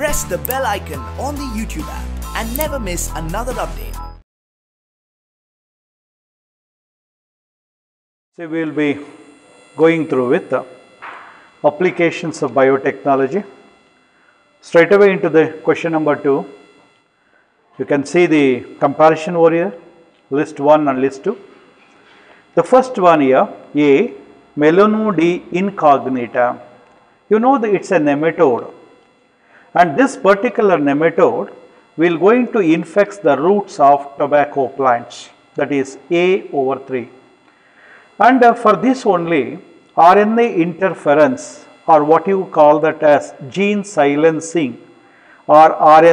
press the bell icon on the YouTube app and never miss another update. So we will be going through with the applications of biotechnology. Straight away into the question number 2. You can see the comparison over here, list 1 and list 2. The first one here, A. Melanodi incognita. You know that it's a nematode, and this particular nematode will going to infect the roots of tobacco plants, that is A/3. And for this only RNA interference, or what you call that as gene silencing or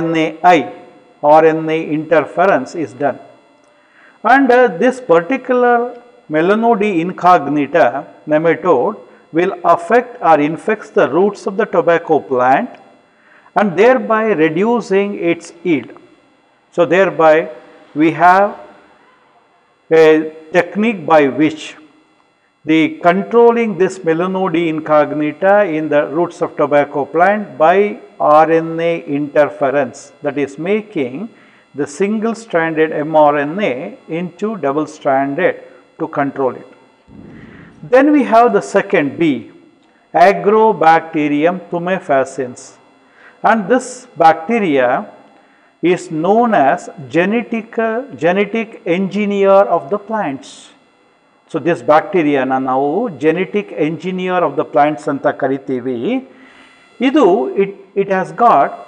RNA interference is done. And this particular Melanodi incognita nematode will affect or infect the roots of the tobacco plant and thereby reducing its yield. So thereby we have a technique by which the controlling this Melanodi incognita in the roots of tobacco plant by RNA interference, that is making the single stranded mRNA into double stranded to control it. Then we have the second B, Agrobacterium tumefaciens, and this bacteria is known as genetic engineer of the plants. So this bacteria now genetic engineer of the plants anta karitivi. It has got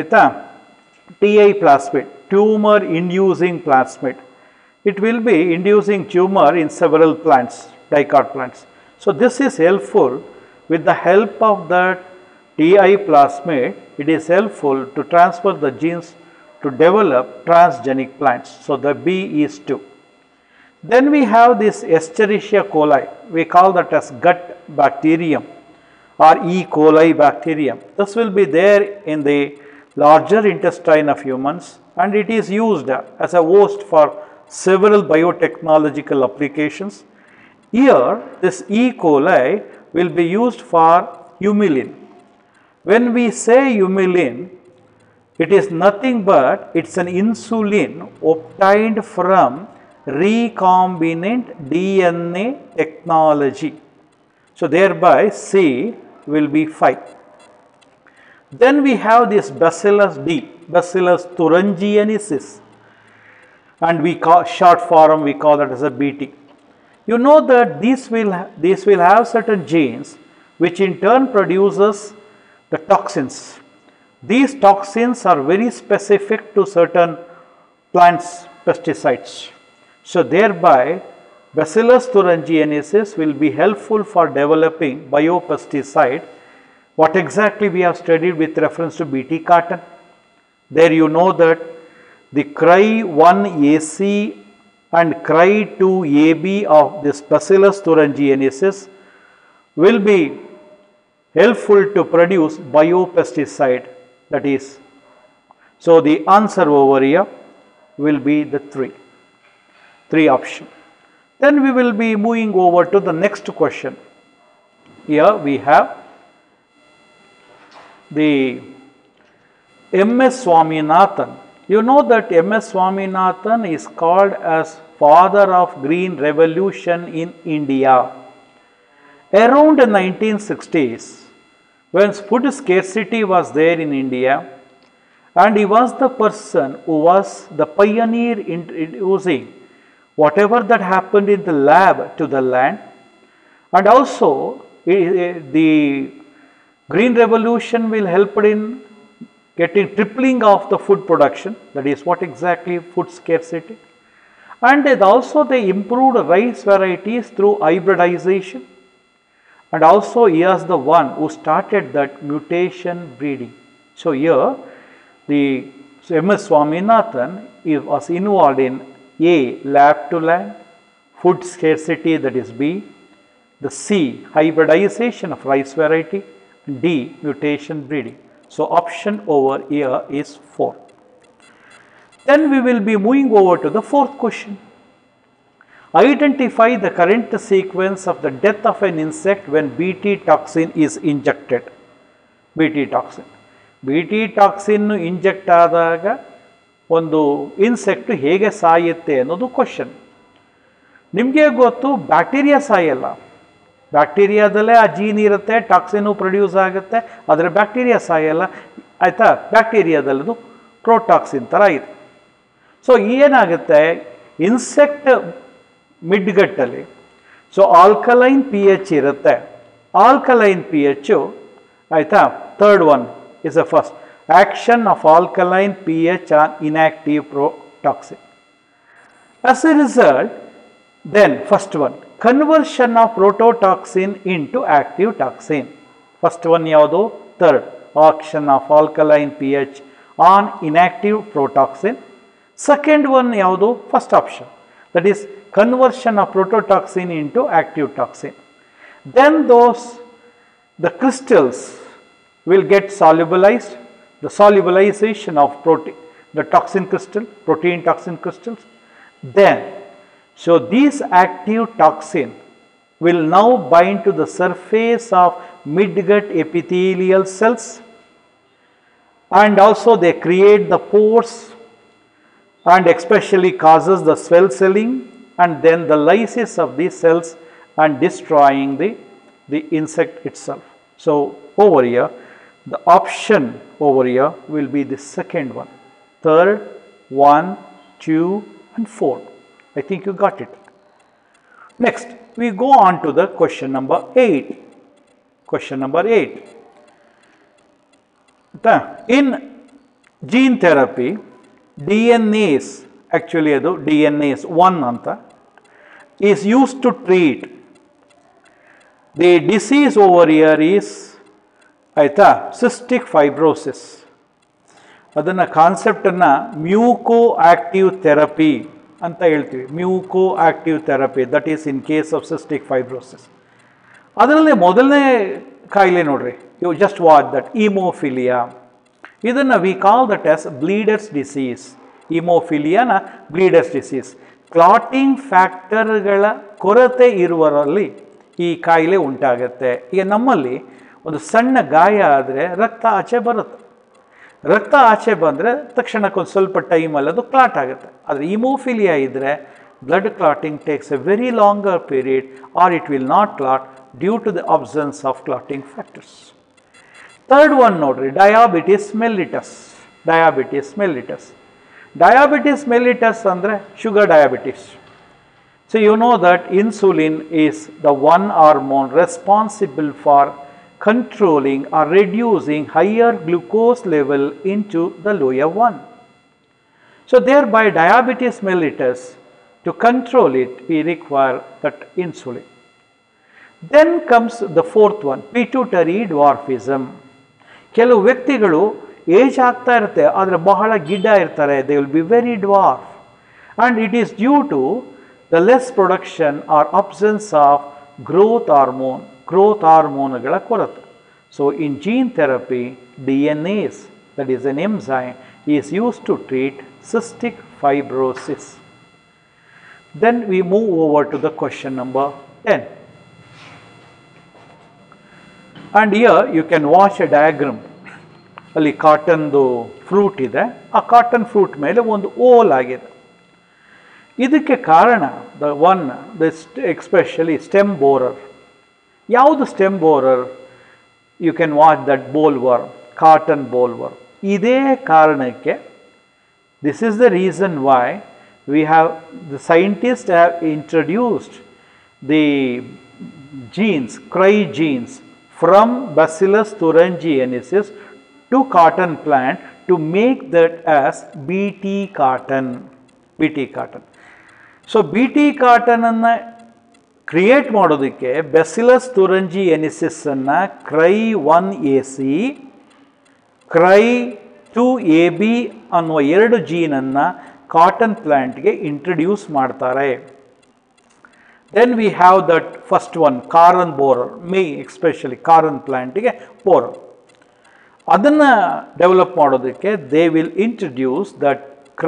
TI plasmid, tumor inducing plasmid. It will be inducing tumor in several plants, dicot plants. So this is helpful. With the help of that TI plasmid, it is helpful to transfer the genes to develop transgenic plants. So the B is 2. Then we have this Escherichia coli. We call that as gut bacterium or E. coli bacterium. This will be there in the larger intestine of humans, and it is used as a host for several biotechnological applications. Here this E. coli will be used for humulin. When we say humulin, it is nothing but it's an insulin obtained from recombinant DNA technology. So thereby C will be 5. Then we have this Bacillus D, Bacillus thuringiensis, and we call short form we call that as a BT. You know that these will have certain genes which in turn produces the toxins. These toxins are very specific to certain plants pesticides. So thereby Bacillus thuringiensis will be helpful for developing biopesticide. What exactly we have studied with reference to BT cotton. There you know that the Cry1AC and Cry2AB of this Bacillus thuringiensis will be helpful to produce biopesticide, that is. So the answer over here will be the 3 option. Then we will be moving over to the next question. Here we have the M.S. Swaminathan. You know that M.S. Swaminathan is called as father of green revolution in India. Around the 1960s, when food scarcity was there in India, and he was the person who was the pioneer in introducing whatever that happened in the lab to the land, and also the green revolution will help in getting tripling of the food production, that is what exactly food scarcity, and also they improved rice varieties through hybridization, and also he is the one who started that mutation breeding. So here the M.S. Swaminathan was involved in A. lab to land, food scarcity, that is B, the C. hybridization of rice variety, D. mutation breeding. So option over here is 4. Then we will be moving over to the 4th question. Identify the current sequence of the death of an insect when Bt toxin is injected. Bt toxin. B T toxin inject ಆದಾಗ ಒಂದು insect ಹೇಗೆ ಸಾಯುತ್ತೆ ಅನ್ನೋದು question. ನಿಮಗೆ ಗೊತ್ತು bacteria ಸಾಯಲ್ಲ, ಬ್ಯಾಕ್ಟೀರಿಯಾದಲ್ಲೇ ಆ gene ಇರುತ್ತೆ, ಟಾಕ್ಸಿನು produce ಆಗುತ್ತೆ, ಆದರೆ ಬ್ಯಾಕ್ಟೀರಿಯಾ ಸಾಯಲ್ಲ. ಆಯಿತಾ, ಬ್ಯಾಕ್ಟೀರಿಯಾದಲ್ಲದು ಪ್ರೋಟಾಕ್ಸಿನ್ ಥರ ಇದೆ. ಸೊ ಏನಾಗುತ್ತೆ, ಇನ್ಸೆಕ್ಟ್ ಮಿಡ್ಗಟ್ಟಲ್ಲಿ ಸೊ ಆಲ್ಕಲೈನ್ ಪಿ ಎಚ್ ಇರುತ್ತೆ. ಆಲ್ಕಲೈನ್ ಪಿ ಎಚ್ಚು ಆಯಿತಾ, third one is a first action of alkaline P H on inactive protoxin. As a result, then first one, conversion of prototoxin into active toxin. First one yavadu, third, action of alkaline pH on inactive protoxin. Second one yavadu, first option, that is conversion of prototoxin into active toxin. Then the crystals will get solubilized, the solubilization of protein, the toxin crystal, protein toxin crystals. Then so these active toxin will now bind to the surface of midgut epithelial cells, and also they create the pores and especially causes the cell selling and then the lysis of these cells and destroying the insect itself. So over here the option over here will be the second one, third, 1, 2 and 4. I think you got it. Next, we go on to the question number 8. Question number 8. In gene therapy, DNase, actually adu DNase 1 anta, is used to treat the disease over here is aita cystic fibrosis. Adanna concept anna mucoactive therapy ಅಂತ ಹೇಳ್ತೀವಿ. Mucoactive therapy, that is in case of cystic fibrosis. ಅದರಲ್ಲಿ ಮೊದಲನೇ ಕಾಯಿಲೆ ನೋಡ್ರಿ, you just watch that, hemophilia. ಇದನ್ನು we call that as bleeders disease. ಈಮೋಫಿಲಿಯಾನ bleeders disease. Clotting ಫ್ಯಾಕ್ಟರ್ಗಳ ಕೊರತೆ ಇರುವರಲ್ಲಿ ಈ ಕಾಯಿಲೆ ಉಂಟಾಗುತ್ತೆ. ಈಗ ನಮ್ಮಲ್ಲಿ ಒಂದು ಸಣ್ಣ ಗಾಯ ಆದರೆ ರಕ್ತ ಆಚೆ ಬರುತ್ತೆ. ರಕ್ತ ಆಚೆ ಬಂದರೆ ತಕ್ಷಣಕ್ಕೊಂದು ಸ್ವಲ್ಪ ಟೈಮಲ್ಲಿ ಅದು ಕ್ಲಾಟ್ ಆಗುತ್ತೆ. ಆದರೆ ಈಮೋಫಿಲಿಯಾ ಇದ್ದರೆ blood clotting takes a very longer period or it will not clot due to the absence of clotting factors. Third one ನೋಡ್ರಿ, diabetes mellitus. Diabetes mellitus. Diabetes mellitus ಅಂದರೆ sugar diabetes. So you know that insulin is the one hormone responsible for controlling or reducing higher glucose level into the lower one. So thereby diabetes mellitus, to control it, we require that insulin. Then comes the fourth one, pituitary dwarfism. ಕೆಲವು ವ್ಯಕ್ತಿಗಳು age ಆಗ್ತಾ ಇರುತ್ತೆ, ಆದರೆ ಬಹಳ ಗಿಡ್ಡ ಇರ್ತಾರೆ. they will be very dwarf, and it is due to the less production or absence of growth hormone. Growth ಹಾರ್ಮೋನ್ಗಳ ಕೊರತೆ. So in gene therapy, DNase, that is an enzyme, is used to treat cystic fibrosis. Then we move over to the question number 10. And here you can watch a diagram. ಅಲ್ಲಿ ಕಾಟನ್ದು fruit ಇದೆ, ಆ cotton fruit ಮೇಲೆ ಒಂದು ಓಲ್ ಆಗಿದೆ. ಇದಕ್ಕೆ ಕಾರಣ especially stem borer. ಯಾವುದು stem borer? You can watch that bollworm, cotton bollworm. ಇದೇ ಕಾರಣಕ್ಕೆ, this is the reason why we have the scientist have introduced the genes, cry genes from Bacillus thuringiensis to cotton plant to make that as BT cotton. BT cotton. So BT cotton ಅನ್ನು create ಮಾಡೋದಕ್ಕೆ Bacillus thuringiensis ಅನ್ನು CRY1AC, CRY2AB ಅನ್ನುವ ಎರಡು ಜೀನನ್ನು cotton ಪ್ಲಾಂಟ್ಗೆ introduce ಮಾಡ್ತಾರೆ. Then we have that first one, Karan borer, especially Karan ಪ್ಲಾಂಟಿಗೆ borer. ಅದನ್ನು ಡೆವಲಪ್ ಮಾಡೋದಕ್ಕೆ they will introduce that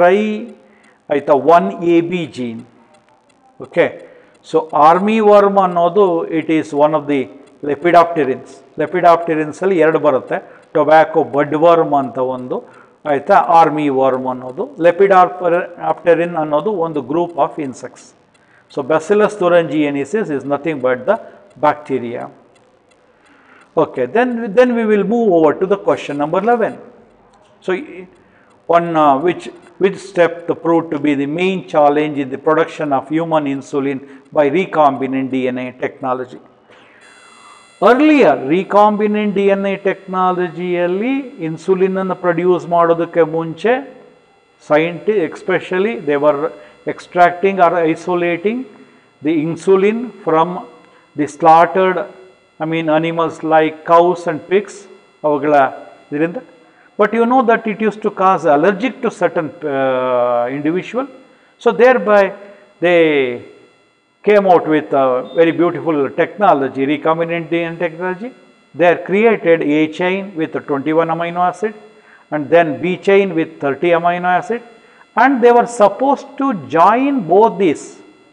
CRY1AB gene. Okay. So army worm ಅನ್ನೋದು it is one of the lepidopterans. lepidopterans ಅಲ್ಲಿ ಎರಡು ಬರುತ್ತೆ, tobacco ಬಡ್ worm ಅಂತ ಒಂದು, ಆಯಿತಾ, ಆರ್ಮಿ ವರ್ಮ್ ಅನ್ನೋದು, ಲೆಪಿಡಾಪ್ಟೆರಿನ್ ಅನ್ನೋದು ಒಂದು group of insects. So bacillus thuringiensis is nothing but the bacteria. Okay, then we will move over to the question number 11. So on which step the proved to be the main challenge in the production of human insulin by recombinant DNA technology. Earlier recombinant DNA technologyಯಲ್ಲಿ insulin ಅನ್ನು produce ಮಾಡೋದಕ್ಕೆ ಮುಂಚೆ especially they were extracting or isolating the insulin from the slaughtered animals like cows and pigs avugala idrinda. But you know that it used to cause allergic to certain individual. So thereby they came out with a very beautiful technology, recombinant DNA technology. They created A chain with 21 amino acid and then B chain with 30 amino acid, and they were supposed to join both these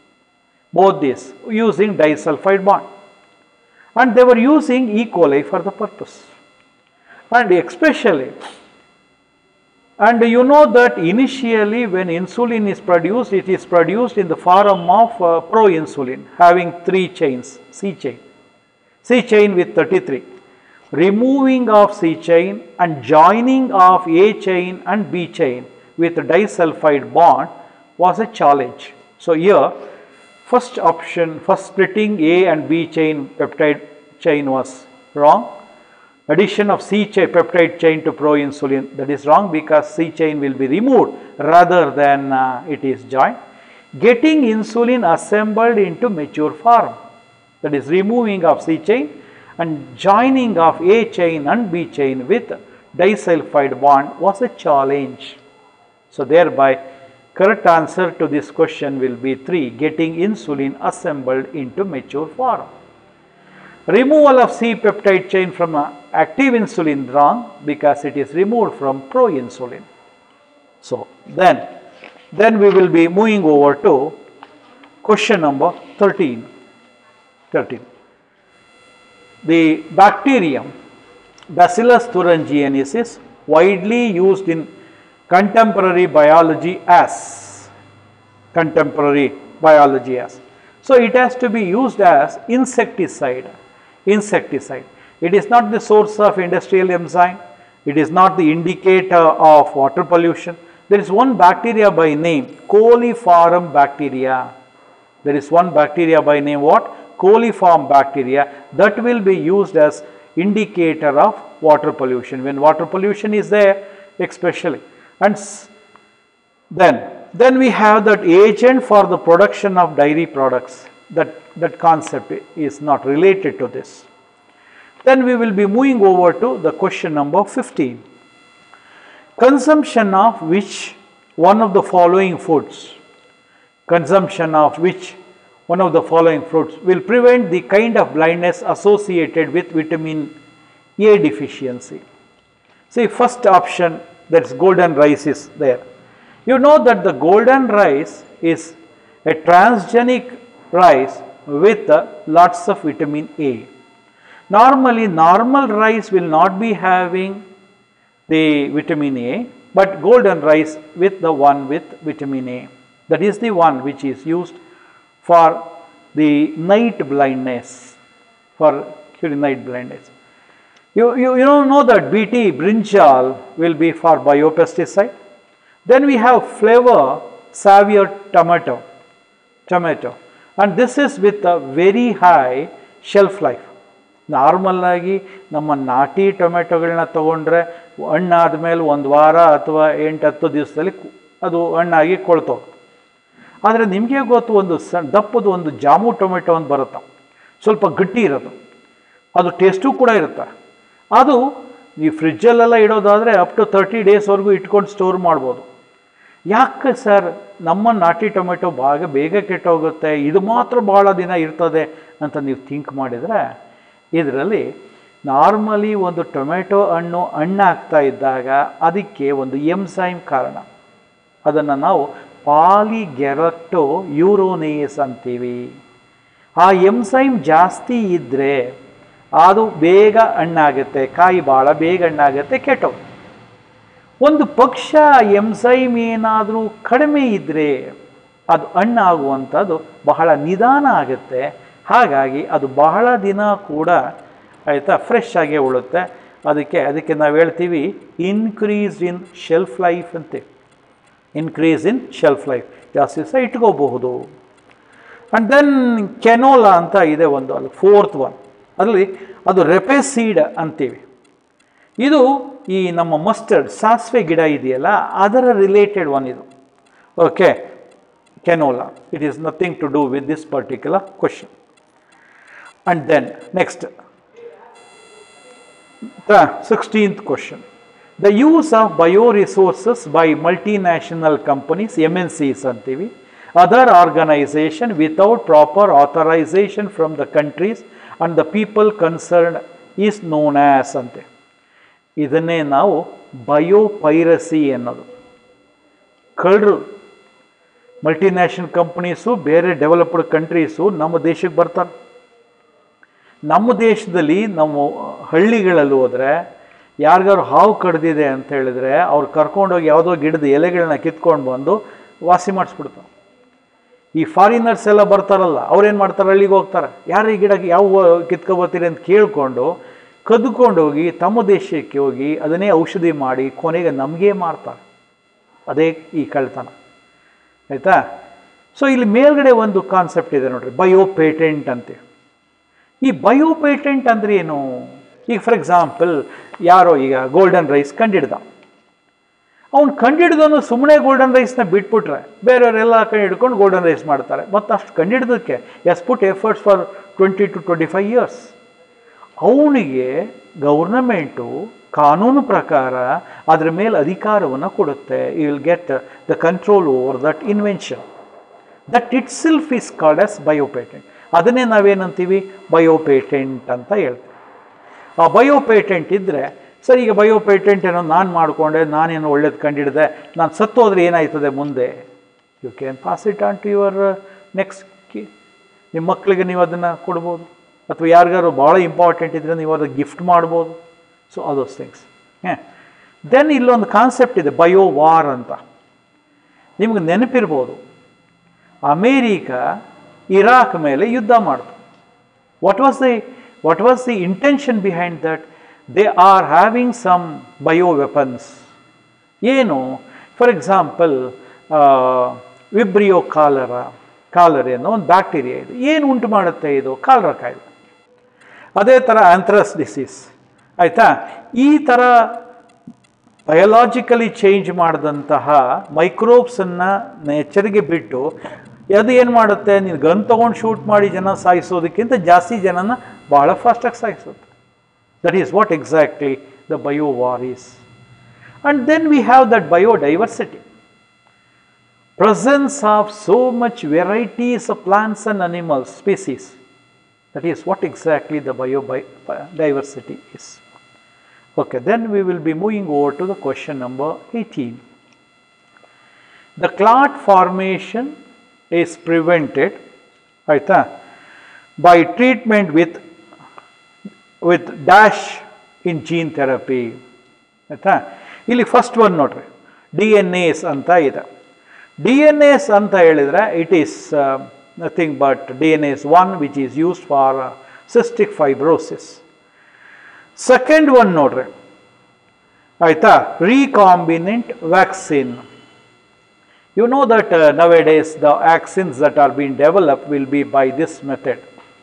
using disulfide bond, and they were using E. coli for the purpose. And especially, and you know that initially when insulin is produced, it is produced in the form of proinsulin having 3 chains, C chain with 33. Removing of C chain and joining of A chain and B chain with disulfide bond was a challenge. So here first option, first splitting A and B chain peptide chain was wrong. Addition of C chain peptide chain to proinsulin, that is wrong because C chain will be removed rather than it is joined. Getting insulin assembled into mature form, that is removing of C chain and joining of A chain and B chain with disulfide bond was a challenge. So thereby correct answer to this question will be 3, getting insulin assembled into mature form. Removal of C peptide chain from active insulin wrong because it is removed from proinsulin. So then we will be moving over to question number 13. The bacterium Bacillus thuringiensis widely used in contemporary biology as. So it has to be used as insecticide. It is not the source of industrial enzyme. It is not the indicator of water pollution. There is one bacteria by name coliform bacteria. There is one bacteria by name what? Coliform bacteria, that will be used as indicator of water pollution when water pollution is there especially. And then we have that agent for the production of dairy products. That concept is not related to this. Then we will be moving over to the question number 15. Consumption of which one of the following foods will prevent the kind of blindness associated with vitamin A deficiency. See, first option, that's golden rice is there. You know that the golden rice is a transgenic rice with lots of vitamin A. Normally, normal rice will not be having the vitamin A, but golden rice with the one with vitamin A. That is the one which is used for the night blindness, for curing night blindness. You don't know that BT brinjal will be for biopesticide. Then we have flavor savior tomato, and this is with a very high shelf life. Normal ಆಗಿ ನಮ್ಮ ನಾಟಿ ಟೊಮೆಟೊಗಳನ್ನ ತಗೊಂಡ್ರೆ ಹಣ್ಣಾದ ಮೇಲೆ 1 ವಾರ ಅಥವಾ 8-10 ದಿವಸದಲ್ಲಿ ಅದು ಹಣ್ಣಾಗಿ ಕೊಳ್ತೋಗುತ್ತೆ. ಆದರೆ ನಿಮಗೆ ಗೊತ್ತು, ಒಂದು ದಪ್ಪದ ಒಂದು ಜಾಮು ಟೊಮೆಟೊ ಅಂತ ಬರುತ್ತೆ, ಸ್ವಲ್ಪ ಗಟ್ಟಿ ಇರೋದು, ಅದು ಟೇಸ್ಟು ಕೂಡ ಇರುತ್ತೆ. ಅದು ಈ ಫ್ರಿಜ್ಜಲ್ಲೆಲ್ಲ ಇಡೋದಾದರೆ ಅಪ್ ಟು 30 ಡೇಸ್ವರೆಗೂ ಇಟ್ಕೊಂಡು ಸ್ಟೋರ್ ಮಾಡ್ಬೋದು. ಯಾಕೆ ಸರ್ ನಮ್ಮ ನಾಟಿ ಟೊಮೆಟೊ ಬೇಗ ಕೆಟ್ಟೋಗುತ್ತೆ, ಇದು ಮಾತ್ರ ಭಾಳ ದಿನ ಇರ್ತದೆ ಅಂತ ನೀವು ಥಿಂಕ್ ಮಾಡಿದರೆ, ಇದರಲ್ಲಿ ನಾರ್ಮಲಿ ಒಂದು ಟೊಮೆಟೊ ಹಣ್ಣಾಗ್ತಾ ಇದ್ದಾಗ ಅದಕ್ಕೆ ಒಂದು ಎಂಸೈಮ್ ಕಾರಣ, ಅದನ್ನು ನಾವು ಪಾಲಿಗ್ಯಾಲಕ್ಟೋ ಯೂರೋನೇಸ್ ಅಂತೀವಿ. ಆ ಎಂಸೈಮ್ ಜಾಸ್ತಿ ಇದ್ದರೆ ಅದು ಬೇಗ ಹಣ್ಣಾಗುತ್ತೆ, ಕಾಯಿ ಭಾಳ ಬೇಗ ಹಣ್ಣಾಗುತ್ತೆ, ಕೆಟ್ಟವು. ಒಂದು ಪಕ್ಷ ಎಂಸೈಮ್ ಏನಾದರೂ ಕಡಿಮೆ ಇದ್ದರೆ ಅದು ಹಣ್ಣಾಗುವಂಥದ್ದು ಬಹಳ ನಿಧಾನ ಆಗುತ್ತೆ. ಹಾಗಾಗಿ ಅದು ಬಹಳ ದಿನ ಕೂಡ ಆಯಿತಾ ಫ್ರೆಶ್ ಆಗೇ ಉಳುತ್ತೆ. ಅದಕ್ಕೆ ನಾವು ಹೇಳ್ತೀವಿ ಇನ್ಕ್ರೀಸ್ ಇನ್ ಶೆಲ್ಫ್ ಲೈಫ್ ಅಂತೆ. ಇನ್ಕ್ರೀಸ್ ಇನ್ ಶೆಲ್ಫ್ ಲೈಫ್, ಜಾಸ್ತಿ ಸಹ ಇಟ್ಕೋಬಹುದು. ಆ್ಯಂಡ್ ದೆನ್ ಕೆನೋಲಾ ಅಂತ ಇದೆ ಒಂದು, ಅದು ಫೋರ್ತ್ ಒನ್. ಅದರಲ್ಲಿ ಅದು ರೆಪೆಸೀಡ್ ಅಂತೀವಿ. ಇದು ಈ ನಮ್ಮ ಮಸ್ಟರ್ಡ್ ಸಾಸಿವೆ ಗಿಡ ಇದೆಯಲ್ಲ ಅದರ ರಿಲೇಟೆಡ್ ಒನ್ ಇದು. Okay, canola. It is nothing to do with this particular question. And then next the 16th question. The use of bioresources by multinational companies, MNCs antivi, other organization without proper authorization from the countries and the people concerned is known as ante. ಇದನ್ನೇ ನಾವು biopiracy ಅನ್ನೋದು. ಕಳ್ಳರು, multinational companies ಬೇರೆ developed countries ನಮ್ಮ ದೇಶಕ್ಕೆ ಬರ್ತಾರೆ. ನಮ್ಮ ದೇಶದಲ್ಲಿ ನಮ್ಮ ಹಳ್ಳಿಗಳಲ್ಲಿ ಹೋದರೆ ಯಾರಿಗಾರು ಹಾವು ಕಡ್ದಿದೆ ಅಂತ ಹೇಳಿದ್ರೆ ಅವ್ರು ಕರ್ಕೊಂಡೋಗಿ ಯಾವುದೋ ಗಿಡದ ಎಲೆಗಳನ್ನ ಕಿತ್ಕೊಂಡು ಬಂದು ವಾಸಿ ಮಾಡಿಸ್ಬಿಡ್ತಾರೆ. ಈ ಫಾರಿನರ್ಸ್ ಎಲ್ಲ ಬರ್ತಾರಲ್ಲ, ಅವ್ರೇನು ಮಾಡ್ತಾರೆ, ಹಳ್ಳಿಗೆ ಹೋಗ್ತಾರೆ, ಯಾರು ಈ ಗಿಡಕ್ಕೆ ಯಾವ ಕಿತ್ಕೊಬತ್ತೀರಿ ಅಂತ ಕೇಳಿಕೊಂಡು ಕದ್ದುಕೊಂಡೋಗಿ ತಮ್ಮ ದೇಶಕ್ಕೆ ಹೋಗಿ ಅದನ್ನೇ ಔಷಧಿ ಮಾಡಿ ಕೊನೆಗೆ ನಮಗೇ ಮಾರ್ತಾರೆ. ಅದೇ ಈ ಕಳ್ತನ, ಆಯಿತಾ. ಸೊ ಇಲ್ಲಿ ಮೇಲ್ಗಡೆ ಒಂದು ಕಾನ್ಸೆಪ್ಟ್ ಇದೆ ನೋಡ್ರಿ, ಬಯೋ ಪೇಟೆಂಟ್ ಅಂತೆ. ಈ ಬಯೋ ಪೇಟೆಂಟ್ ಅಂದರೆ ಏನು? ಈಗ ಫಾರ್ ಎಕ್ಸಾಂಪಲ್ ಯಾರೋ ಈಗ ಗೋಲ್ಡನ್ ರೈಸ್ ಕಂಡಿಡ್ದ, ಅವ್ನು ಕಂಡಿಡ್ದವನು ಸುಮ್ಮನೆ ಗೋಲ್ಡನ್ ರೈಸ್ನ ಬಿಟ್ಬಿಟ್ರೆ ಬೇರೆಯವರೆಲ್ಲ ಕಂಡಿಡ್ಕೊಂಡು ಗೋಲ್ಡನ್ ರೈಸ್ ಮಾಡ್ತಾರೆ. ಮತ್ತು ಅಷ್ಟು ಕಂಡಿಡ್ದಕ್ಕೆ has put efforts for 20 to 25 years. ಅವನಿಗೆ ಗೌರ್ನಮೆಂಟು ಕಾನೂನು ಪ್ರಕಾರ ಅದರ ಮೇಲೆ ಅಧಿಕಾರವನ್ನು ಕೊಡುತ್ತೆ. You will get the control over that invention. That itself is called as bio patent. ಅದನ್ನೇ ನಾವೇನಂತೀವಿ, ಬಯೋ ಪೇಟೆಂಟ್ ಅಂತ ಹೇಳ್ತೀವಿ. ಆ ಬಯೋ ಪೇಟೆಂಟ್ ಇದ್ದರೆ ಸರ್, ಈಗ ಬಯೋ ಪೇಟೆಂಟ್ ಏನೋ ನಾನು ಮಾಡಿಕೊಂಡೆ, ನಾನೇನೋ ಒಳ್ಳೇದು ಕಂಡಿಡಿದೆ, ನಾನು ಸತ್ತೋದ್ರೆ ಏನಾಯ್ತದೆ ಮುಂದೆ? You can pass it on to your next ಕಿ. ನಿಮ್ಮ ಮಕ್ಕಳಿಗೆ ನೀವು ಅದನ್ನು ಕೊಡ್ಬೋದು, ಅಥವಾ ಯಾರಿಗಾರು ಭಾಳ ಇಂಪಾರ್ಟೆಂಟ್ ಇದ್ದರೆ ನೀವು ಅದನ್ನು ಗಿಫ್ಟ್ ಮಾಡ್ಬೋದು. So all those things. Then ಇಲ್ಲೊಂದು ಕಾನ್ಸೆಪ್ಟ್ ಇದೆ, ಬಯೋ ವಾರ್ ಅಂತ. ನಿಮ್ಗೆ ನೆನಪಿರ್ಬೋದು, ಅಮೇರಿಕಾ ಇರಾಕ್ ಮೇಲೆ ಯುದ್ಧ ಮಾಡ್ತು. What was the intention behind that? They are having some bio weapons. ಏನು? ಫಾರ್ ಎಕ್ಸಾಂಪಲ್ ವಿಬ್ರಿಯೋ ಕಾಲರೆ ಅನ್ನೋ ಒಂದು ಬ್ಯಾಕ್ಟೀರಿಯಾ ಇದೆ. ಏನು ಉಂಟು ಮಾಡುತ್ತೆ ಇದು? ಕಾಲರ ಕಾಯಿಲೆ. ಅದೇ ಥರ ಆಂಥ್ರಸ್ ಡಿಸೀಸ್, ಆಯಿತಾ. ಈ ಥರ ಬಯೋಲಾಜಿಕಲಿ ಚೇಂಜ್ ಮಾಡಿದಂತಹ ಮೈಕ್ರೋಬ್ಸನ್ನು ನೇಚರ್ಗೆ ಬಿಟ್ಟು ಅದು ಏನು ಮಾಡುತ್ತೆ, ನೀನು ಗನ್ ತೊಗೊಂಡು ಶೂಟ್ ಮಾಡಿ ಜನ ಸಾಯಿಸೋದಕ್ಕಿಂತ ಜಾಸ್ತಿ ಜನನ ಭಾಳ ಫಾಸ್ಟಾಗಿ ಸಾಯಿಸುತ್ತೆ. That is what exactly the bio war is. And then we have that biodiversity, presence of so much varieties of plants and animals species. That is what exactly the biodiversity is. Okay, then we will be moving over to the question number 18. The clot formation is prevented by treatment with dash in gene therapy. ಇಲ್ಲಿ first one ನೋಡ್ರಿ, DNAs ಅಂತ ಇದೆ. DNAs ಅಂತ ಹೇಳಿದ್ರೆ it is nothing but DNAs 1 which is used for cystic fibrosis. Second one ನೋಡ್ರಿ, ಆಯ್ತಾ, recombinant vaccine. You know that nowadays the vaccines that are being developed will be by this method,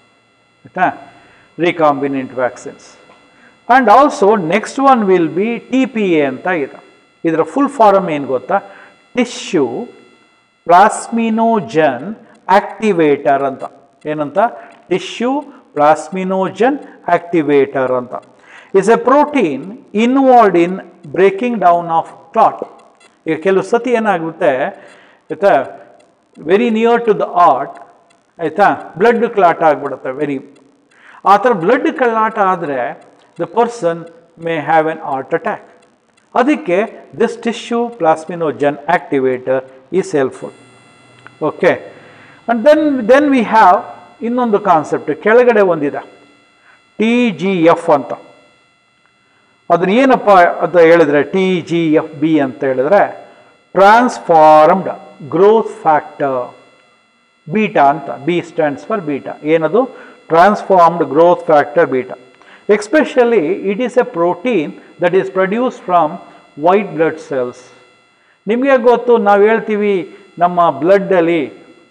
recombinant vaccines. And also next one will be TPA anta ida. Idra full form ಏನು ಗೊತ್ತಾ? Tissue Plasminogen Activator ಅಂತ. ಏನಂತ? Tissue Plasminogen Activator ಅಂತ. Is a protein involved in breaking down of clot. ಈಗ ಕೆಲವು ಸತಿ ಏನಾಗುತ್ತೆ ಆಯಿತಾ, very near to the heart, ಆಯಿತಾ, ಬ್ಲಡ್ ಕ್ಲಾಟ್ ಆಗಿಬಿಡುತ್ತೆ. ಆ ಥರ ಬ್ಲಡ್ ಕ್ಲಾಟ್ ಆದರೆ the person may have an heart attack. ಅದಕ್ಕೆ this tissue plasminogen activator is helpful. Okay, and then we have ಇನ್ನೊಂದು ಕಾನ್ಸೆಪ್ಟ್ ಕೆಳಗಡೆ ಒಂದಿದೆ, TGF ಅಂತ. ಅದನ್ನ ಏನಪ್ಪ ಅಂತ ಹೇಳಿದ್ರೆ TGFB ಅಂತ ಹೇಳಿದ್ರೆ ಟ್ರಾನ್ಸ್ಫಾರ್ಮ್ಡ್ ಗ್ರೋತ್ ಫ್ಯಾಕ್ಟರ್ ಬೀಟಾ ಅಂತ. B stands for beta. ಏನದು? Transformed growth factor beta. Especially it is a protein that is produced from white blood cells. ನಿಮಗೆ ಗೊತ್ತು, ನಾವು ಹೇಳ್ತೀವಿ ನಮ್ಮ ಬ್ಲಡ್ಡಲ್ಲಿ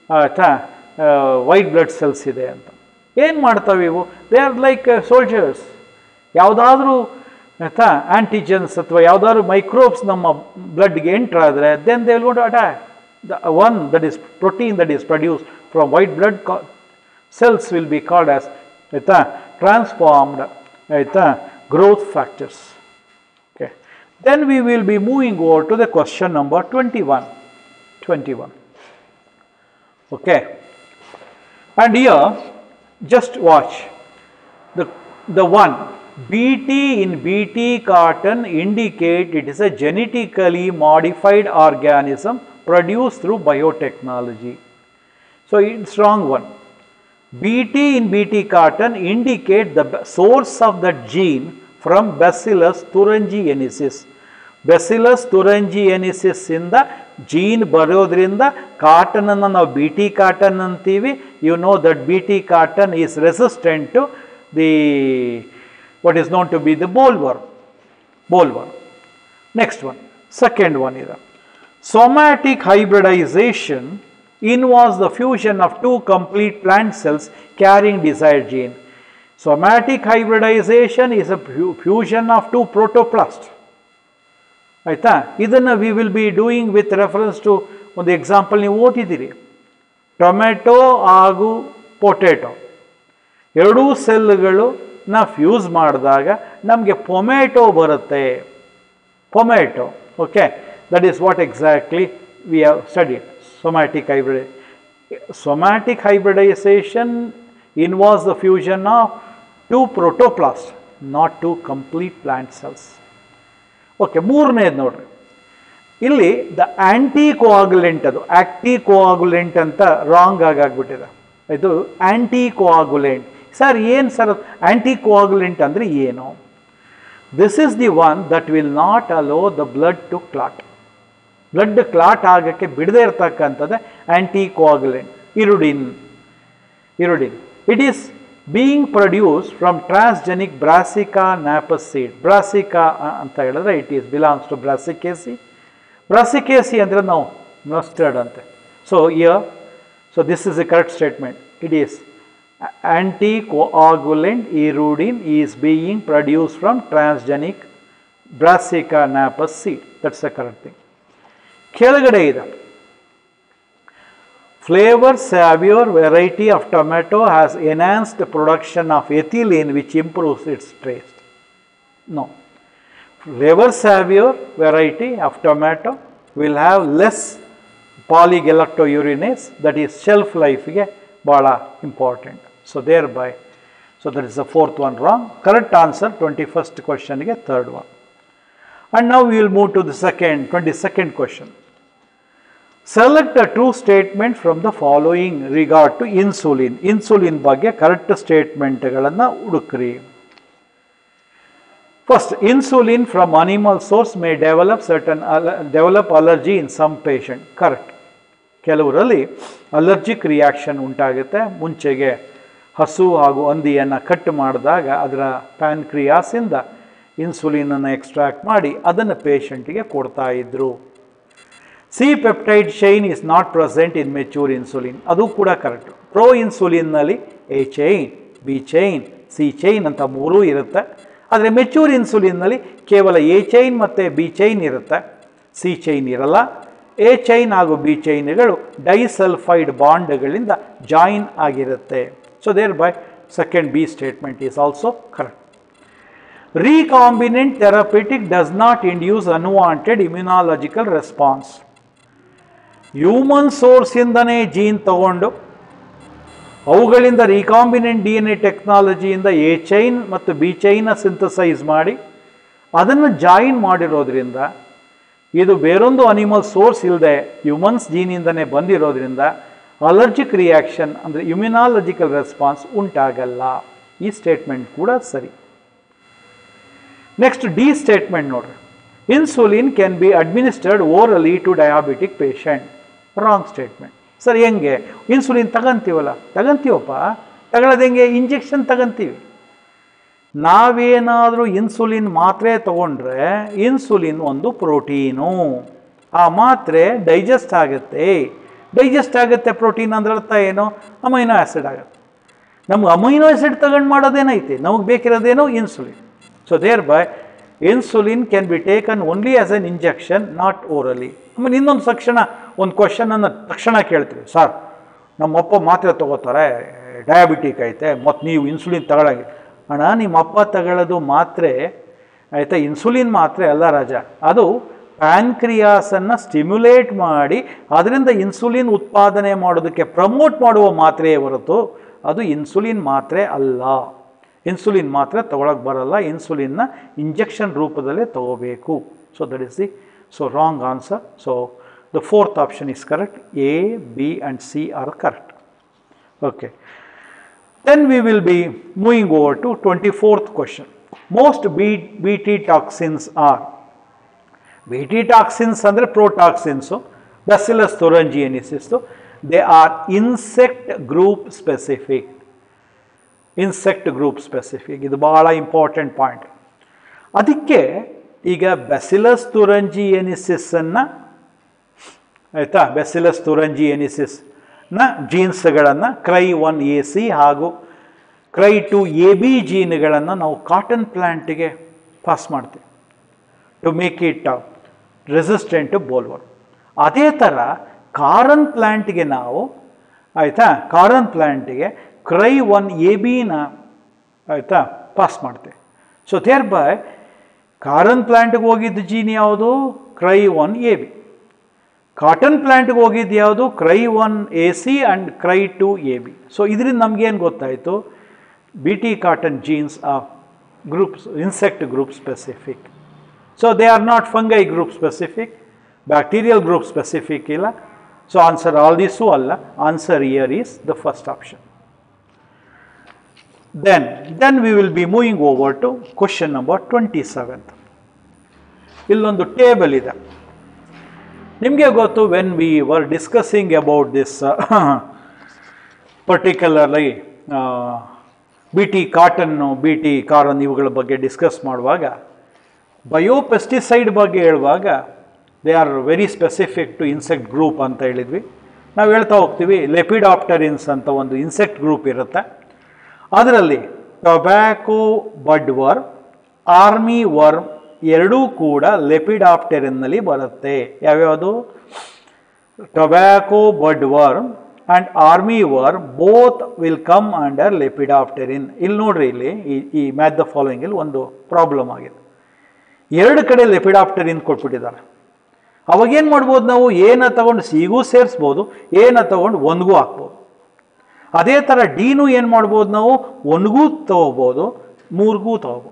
ವೈಟ್ ಬ್ಲಡ್ ಸೆಲ್ಸ್ ಇದೆ ಅಂತ. ಏನು ಮಾಡ್ತಾವೆ ಇವು? They are like soldiers. ಯಾವುದಾದ್ರೂ ಆಂಟಿಜನ್ಸ್ ಅಥವಾ ಯಾವುದಾದ್ರು ಮೈಕ್ರೋಬ್ಸ್ ನಮ್ಮ ಬ್ಲಡ್ಗೆ ಎಂಟರ್ ಆದರೆ then they will go to attack the one that is protein that is produced from white blood cells will be called as transformed growth factors. Okay, then we will be moving over to the question number 21. Okay, and here just watch the one BT in BT cotton indicate it is a genetically modified organism produced through biotechnology. So it's wrong one. BT in BT cotton indicate the source of that gene from Bacillus thuringiensis. Bacillus thuringiensis ಇಂದ gene ಬರೋದ್ರಿಂದ cotton ಅನ್ನು ನಾವು BT cotton ಅಂತೀವಿ. You know that BT cotton is resistant to the what is known to be the bollworm. Next one, second one is somatic hybridization involves the fusion of two complete plant cells carrying desired gene. Somatic hybridization is a fusion of two protoplasts. ಆಯ್ತಾ? ಇದನ್ನು we will be doing with reference to ಒಂದು example ನೀವು ಓದಿದ್ದೀರಿ. Tomato ಹಾಗೂ potato ಎರಡೂ ಸೆಲ್ಗಳನ್ನ fuse ಮಾಡಿದಾಗ ನಮಗೆ pomato ಬರುತ್ತೆ. Pomato. Okay, that is what exactly we have studied. Somatic hybridization involves the fusion of two protoplasts, not two complete plant cells. Okay, ಮೂರನೇದು ನೋಡ್ರಿ. ಇಲ್ಲಿ ದ ಆಂಟಿಕೋಆಗುಲೆಂಟ್, ಅದು ಆಕ್ಟಿಕೋಆಗುಲೆಂಟ್ ಅಂತ ರಾಂಗ್ ಆಗ್ಬಿಟ್ಟಿದೆ. ಇದು ಆಂಟಿಕೋಆಗುಲೆಂಟ್. ಸರ್ ಏನು ಸರ್ ಆಂಟಿಕೋಆಗುಲೆಂಟ್ ಅಂದರೆ ಏನು? This is the one that will not allow the blood to clot. Blood clot ಆಗೋಕ್ಕೆ ಬಿಡದೇ ಇರತಕ್ಕಂಥದ್ದೇ anticoagulant. Hirudin. It is being produced from transgenic brassica napus seed. Brassica ಅಂತ ಹೇಳಿದ್ರೆ it is belongs to brassicaceae. Brassicaceae ಅಂದರೆ ನಾವು mustard ಅಂತೆ. So this is a correct statement. It is anticoagulant erudin is being produced from transgenic Brassica napus seed. That's the correct thing. ಕೆಳಗಡೆ ಇದೆ flavor savior variety of tomato has enhanced production of ethylene which improves its taste. No. Flavor savior variety of tomato will have less polygalactourinase, that is shelf life ಗೆ ಬಹಳ important. So thereby, so that is the fourth one wrong. Correct answer 21st question ಗೆ third one. And now we will move to the 22nd question. Select a true statement from the following regard to insulin. Insulin ಬಗ್ಗೆ correct ಸ್ಟೇಟ್ಮೆಂಟ್ಗಳನ್ನು ಹುಡುಕ್ರಿ. First, insulin from animal source may develop allergy in some patient. Correct. ಕೆಲವರಲ್ಲಿ allergic reaction ಉಂಟಾಗುತ್ತೆ. ಮುಂಚೆಗೆ ಹಸು ಹಾಗೂ ಹಂದಿಯನ್ನು cut ಮಾಡಿದಾಗ ಅದರ ಪ್ಯಾನ್ಕ್ರಿಯಾಸಿಂದ ಇನ್ಸುಲಿನನ್ನು ಎಕ್ಸ್ಟ್ರಾಕ್ಟ್ ಮಾಡಿ ಅದನ್ನು ಪೇಷಂಟಿಗೆ ಕೊಡ್ತಾ ಇದ್ರು. C peptide chain is not present in mature insulin. ಅದು ಕೂಡ ಕರೆಕ್ಟ್. ಪ್ರೋ ಇನ್ಸುಲಿನ್ನಲ್ಲಿ A chain, B chain, C chain ಅಂತ ಮೂರೂ ಇರುತ್ತೆ. ಆದರೆ ಮೆಚೂರ್ ಇನ್ಸುಲಿನ್ನಲ್ಲಿ ಕೇವಲ ಎ ಚೈನ್ ಮತ್ತು ಬಿ ಚೈನ್ ಇರುತ್ತೆ, ಸಿ ಚೈನ್ ಇರಲ್ಲ. ಎ ಚೈನ್ ಹಾಗೂ ಬಿ ಚೈನ್ಗಳು ಡೈಸಲ್ಫೈಡ್ ಬಾಂಡ್ಗಳಿಂದ ಜಾಯಿನ್ ಆಗಿರುತ್ತೆ. So thereby second B statement is also correct. Recombinant therapeutic does not induce unwanted immunological response. Human ಸೋರ್ಸಿಂದನೇ ಜೀನ್ ತಗೊಂಡು ಅವುಗಳಿಂದ ರೀಕಾಂಬಿನೆಂಟ್ DNA ಟೆಕ್ನಾಲಜಿಯಿಂದ ಎ ಚೈನ್ ಮತ್ತು ಬಿ ಚೈನ್ನ ಸಿಂಥಸೈಸ್ ಮಾಡಿ ಅದನ್ನು ಜಾಯಿನ್ ಮಾಡಿರೋದ್ರಿಂದ ಇದು ಬೇರೊಂದು ಅನಿಮಲ್ ಸೋರ್ಸ್ ಇಲ್ಲದೆ ಹ್ಯೂಮನ್ಸ್ ಜೀನಿಂದನೇ ಬಂದಿರೋದ್ರಿಂದ ಅಲರ್ಜಿಕ್ ರಿಯಾಕ್ಷನ್ ಅಂದರೆ ಇಮ್ಯುನಾಲಜಿಕಲ್ ರೆಸ್ಪಾನ್ಸ್ ಉಂಟಾಗಲ್ಲ. ಈ ಸ್ಟೇಟ್ಮೆಂಟ್ ಕೂಡ ಸರಿ. ನೆಕ್ಸ್ಟ್ ಡಿ ಸ್ಟೇಟ್ಮೆಂಟ್ ನೋಡ್ರಿ, insulin can be administered orally to diabetic patient. Wrong statement. Sir ಹೆಂಗೆ? ಇನ್ಸುಲಿನ್ ತಗಂತೀವಪ್ಪ, ತಗೊಳ್ಳೋದು ಹೆಂಗೆ? ಇಂಜೆಕ್ಷನ್ ತಗಂತೀವಿ. ನಾವೇನಾದರೂ ಇನ್ಸುಲಿನ್ ಮಾತ್ರೆ ತಗೊಂಡ್ರೆ ಇನ್ಸುಲಿನ್ ಒಂದು ಪ್ರೋಟೀನು, ಆ ಮಾತ್ರೆ ಡೈಜೆಸ್ಟ್ ಆಗುತ್ತೆ. ಪ್ರೋಟೀನ್ ಅಂದ್ರೆ ಅರ್ಥ ಏನು? ಅಮೈನೋ ಆ್ಯಸಿಡ್ ಆಗುತ್ತೆ. ನಮ್ಗೆ ಅಮೈನೋ ಆ್ಯಸಿಡ್ ತಗೊಂಡು ಮಾಡೋದೇನೈತಿ? ನಮಗೆ ಬೇಕಿರೋದೇನೋ insulin. So thereby insulin can be taken only as an injection, not orally. ಆಮೇಲೆ ಇನ್ನೊಂದು ಒಂದು ಕ್ವಶನನ್ನು ತಕ್ಷಣ ಕೇಳ್ತೀವಿ, ಸರ್ ನಮ್ಮಪ್ಪ ಮಾತ್ರೆ ತಗೋತಾರೆ, ಡಯಾಬಿಟಿಕ್ ಐತೆ, ಮತ್ತು ನೀವು ಇನ್ಸುಲಿನ್ ತಗೊಳಂಗೆ. ಅಣ್ಣ, ನಿಮ್ಮ ಅಪ್ಪ ತಗೊಳ್ಳೋದು ಮಾತ್ರೆ ಆಯಿತಾ, ಇನ್ಸುಲಿನ್ ಮಾತ್ರೆ ಅಲ್ಲ ರಾಜ, ಅದು ಪ್ಯಾನ್ಕ್ರಿಯಾಸನ್ನು ಸ್ಟಿಮ್ಯುಲೇಟ್ ಮಾಡಿ ಅದರಿಂದ ಇನ್ಸುಲಿನ್ ಉತ್ಪಾದನೆ ಮಾಡೋದಕ್ಕೆ ಪ್ರಮೋಟ್ ಮಾಡುವ ಮಾತ್ರೆಯೇ ಹೊರತು ಅದು ಇನ್ಸುಲಿನ್ ಮಾತ್ರೆ ಅಲ್ಲ. ಇನ್ಸುಲಿನ್ ಮಾತ್ರೆ ತಗೊಳಕ್ಕೆ ಬರಲ್ಲ, ಇನ್ಸುಲಿನ್ನ ಇಂಜೆಕ್ಷನ್ ರೂಪದಲ್ಲೇ ತಗೋಬೇಕು. So that is the wrong answer. So the fourth option is correct. A, B and C are correct. Okay, then we will be moving over to 24th question. Most Bt toxins are, Bt toxins andre protoxins, Bacillus thuringiensis, they are insect group specific. ಇದು ಬಹಳ important point. ಅದಕ್ಕೆ ಈಗ bacillus ಥುರಿಂಜಿಯೆನಿಸಿಸ್ ಅನ್ನು ಆಯಿತಾ, bacillus ಥುರಿಂಜಿಯೆನಿಸಿಸ್ ಜೀನ್ಸ್ಗಳನ್ನು CRY1AC ಹಾಗೂ CRY2AB ಜೀನ್ಗಳನ್ನು ನಾವು cotton ಪ್ಲ್ಯಾಂಟಿಗೆ ಪಾಸ್ ಮಾಡ್ತೀವಿ to make it resistant to bollworm. ಅದೇ ಥರ ಕಾರನ್ ಪ್ಲ್ಯಾಂಟ್ಗೆ ನಾವು ಆಯಿತಾ, ಕಾರನ್ ಪ್ಲ್ಯಾಂಟಿಗೆ CRY1AB ಆಯಿತಾ ಪಾಸ್ ಮಾಡ್ತೀವಿ. ಸೊ ದೇರ್ ಬೈ ಕಾರನ್ ಪ್ಲ್ಯಾಂಟ್ಗೆ ಹೋಗಿದ್ದ ಜೀನ್ ಯಾವುದು? CRY1AB. ಕಾಟನ್ ಪ್ಲ್ಯಾಂಟ್ಗೆ ಹೋಗಿದ್ದು ಯಾವುದು? CRY1AC and CRY2AB. ಸೊ ಇದರಿಂದ ನಮಗೇನು ಗೊತ್ತಾಯಿತು? BT cotton genes are insect group specific. So they are not fungi group specific, bacterial group specific ಇಲ್ಲ. ಸೊ ಆನ್ಸರ್ ಆಲ್ ದಿಸು ಅಲ್ಲ. Answer here is the first option. Then we will be moving over to question number 27th. ಇಲ್ಲೊಂದು table ಇದೆ. ನಿಮಗೆ ಗೊತ್ತು, when we were discussing about this particularly BT ಕಾಟನ್ನು, BT corn ಇವುಗಳ ಬಗ್ಗೆ discuss ಮಾಡುವಾಗ biopesticide ಬಗ್ಗೆ ಹೇಳುವಾಗ they are very specific to insect group ಅಂತ ಹೇಳಿದ್ವಿ. ನಾವು ಹೇಳ್ತಾ ಹೋಗ್ತೀವಿ ಲೆಪಿಡಾಪ್ಟರಿನ್ಸ್ ಅಂತ ಒಂದು ಇನ್ಸೆಕ್ಟ್ ಗ್ರೂಪ್ ಇರುತ್ತೆ. ಅದರಲ್ಲಿ ಟೊಬ್ಯಾಕೊ ಬಡ್ ವರ್ಮ್, ಆರ್ಮಿ ವರ್ಮ್ ಎರಡೂ ಕೂಡ ಲೆಪಿಡಾಪ್ಟೆರಿನ್ನಲ್ಲಿ ಬರುತ್ತೆ. ಯಾವ್ಯಾವುದು? Tobacco budworm and armyworm both will come under lepidopteran. ಇಲ್ಲಿ ನೋಡ್ರಿ, ಇಲ್ಲಿ ಈ ಮ್ಯಾಚ್ ದ ಫಾಲೋಯಿಂಗ್ ಇಲ್ಲಿ ಒಂದು ಪ್ರಾಬ್ಲಮ್ ಆಗಿದೆ. ಎರಡು ಕಡೆ ಲೆಪಿಡಾಪ್ಟೆರಿನ್ ಕೊಟ್ಬಿಟ್ಟಿದ್ದಾರೆ. ಅವಾಗೇನು ಮಾಡ್ಬೋದು ನಾವು? ಏನ ತಗೊಂಡು ಸಿಗೂ ಸೇರಿಸ್ಬೋದು, ಏನ ತಗೊಂಡು ಒಂದ್ಗೂ ಹಾಕ್ಬೋದು. ಅದೇ ಥರ ಡಿನೂ ಏನು ಮಾಡ್ಬೋದು ನಾವು? ಒಂದ್ಗೂ ತಗೋಬೋದು, ಮೂರ್ಗೂ ತಗೋಬೋದು.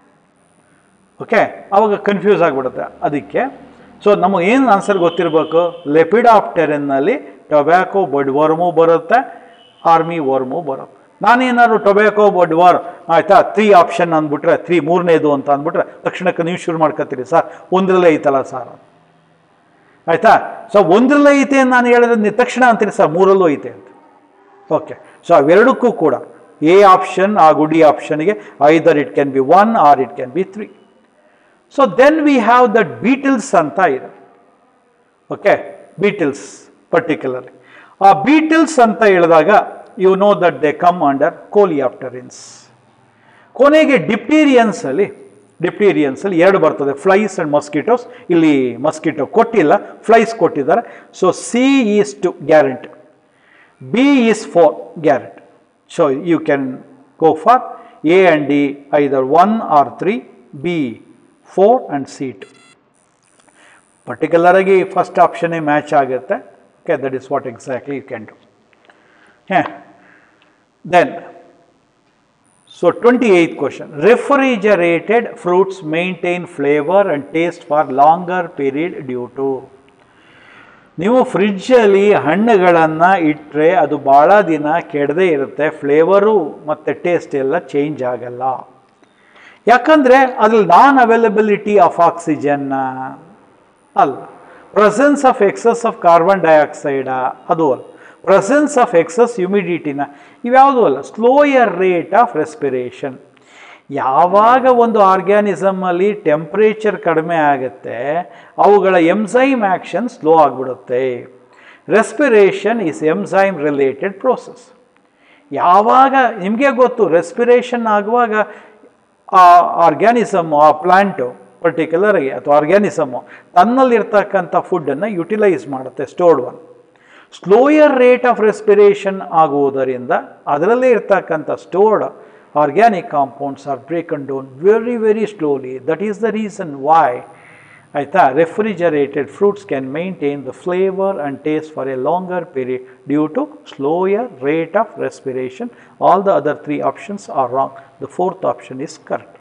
ಓಕೆ, ಅವಾಗ ಕನ್ಫ್ಯೂಸ್ ಆಗಿಬಿಡುತ್ತೆ. ಅದಕ್ಕೆ ಸೊ ನಮಗೇನು ಆನ್ಸರ್ ಗೊತ್ತಿರಬೇಕು? ಲೆಪಿಡಾಪ್ಟೆರಿನ್ನಲ್ಲಿ ಟೊಬ್ಯಾಕೊ ಬಡ್ ವರ್ಮು ಬರುತ್ತೆ, ಆರ್ಮಿ ವರ್ಮು ಬರುತ್ತೆ. ನಾನೇನಾದ್ರು ಟೊಬ್ಯಾಕೊ ಬಡ್ ವರ್ಮ್ ಆಯಿತಾ 3 ಆಪ್ಷನ್ ಅಂದ್ಬಿಟ್ರೆ 3 ಮೂರನೇದು ಅಂತ ಅಂದ್ಬಿಟ್ರೆ ತಕ್ಷಣಕ್ಕೆ ನೀವು ಶುರು ಮಾಡ್ಕೊತೀರಿ, ಸರ್ ಒಂದರಲ್ಲೇ ಐತಲ್ಲ ಸರ್ ಆಯಿತಾ. ಸೊ ಒಂದರಲ್ಲೇ ಐತೆ ನಾನು ಹೇಳಿದ್ರೆ ನೀವು ತಕ್ಷಣ ಅಂತೀರಿ ಸರ್ ಮೂರಲ್ಲೂ ಐತೆ ಅಂತ. ಓಕೆ, ಸೊ ಅವೆರಡಕ್ಕೂ ಕೂಡ ಎ ಆಪ್ಷನ್ ಹಾಗೂ ಡಿ ಆಪ್ಷನ್ಗೆ either it can be 1 or it can be 3. So then we have that beetles ಅಂತ ಇದೆ. ಓಕೆ, ಬೀಟಲ್ಸ್ ಪರ್ಟಿಕ್ಯುಲರ್ಲಿ ಆ ಬೀಟಲ್ಸ್ ಅಂತ ಹೇಳಿದಾಗ you know that they come under coleopterans. ಕೊನೆಗೆ ಡಿಪ್ಟೀರಿಯನ್ಸಲ್ಲಿ ಎರಡು ಬರ್ತದೆ, ಫ್ಲೈಸ್ ಆ್ಯಂಡ್ ಮಸ್ಕಿಟೋಸ್. ಇಲ್ಲಿ ಮಸ್ಕಿಟೋ ಕೊಟ್ಟಿಲ್ಲ, ಫ್ಲೈಸ್ ಕೊಟ್ಟಿದ್ದಾರೆ. So C is to guarantee, B is for Garrett. So you can go for A and D either 1 or 3, B 4 and C 2. Particularly first option match ಆಗುತ್ತೆ. Okay, that is what exactly you can do. Yeah. Then, so 28th question. Refrigerated fruits maintain flavor and taste for longer period due to. ನೀವು ಫ್ರಿಡ್ಜಲ್ಲಿ ಹಣ್ಣುಗಳನ್ನು ಇಟ್ಟರೆ ಅದು ಭಾಳ ದಿನ ಕೆಡದೇ ಇರುತ್ತೆ, flavour ಮತ್ತು ಟೇಸ್ಟ್ ಎಲ್ಲ ಚೇಂಜ್ ಆಗಲ್ಲ. ಯಾಕಂದರೆ ಅದ್ರಲ್ಲಿ ನಾನ್ ಅವೈಲಬಿಲಿಟಿ ಆಫ್ ಆಕ್ಸಿಜನ್ ಅಲ್ಲ, presence of excess of carbon dioxide ಅದು ಅಲ್ಲ, ಪ್ರೆಸೆನ್ಸ್ ಆಫ್ ಎಕ್ಸಸ್ ಹ್ಯುಮಿಡಿಟಿನ ಇವ್ಯಾವುದೂ ಅಲ್ಲ, ಸ್ಲೋಯರ್ ರೇಟ್ ಆಫ್ ರೆಸ್ಪಿರೇಷನ್. ಯಾವಾಗ ಒಂದು ಆರ್ಗ್ಯಾನಿಸಮಲ್ಲಿ ಟೆಂಪ್ರೇಚರ್ ಕಡಿಮೆ ಆಗುತ್ತೆ ಅವುಗಳ ಎಂಜೈಮ್ ಆ್ಯಕ್ಷನ್ ಸ್ಲೋ ಆಗಿಬಿಡುತ್ತೆ. Respiration is enzyme related process. ಯಾವಾಗ ನಿಮಗೆ ಗೊತ್ತು ರೆಸ್ಪಿರೇಷನ್ ಆಗುವಾಗ ಆ ಆರ್ಗ್ಯಾನಿಸಮ್ಮು, ಆ ಪ್ಲ್ಯಾಂಟು ಪರ್ಟಿಕ್ಯುಲರ್ಗೆ ಅಥವಾ ಆರ್ಗ್ಯಾನಿಸಮ್ಮು ತನ್ನಲ್ಲಿರ್ತಕ್ಕಂಥ ಫುಡ್ಡನ್ನು ಯುಟಿಲೈಸ್ ಮಾಡುತ್ತೆ, stored one. Slower rate of respiration ಆಗುವುದರಿಂದ ಅದರಲ್ಲೇ ಇರ್ತಕ್ಕಂಥ stored organic compounds are broken down very very slowly. That is the reason why refrigerated fruits can maintain the flavor and taste for a longer period due to slower rate of respiration. All the other three options are wrong. The fourth option is correct.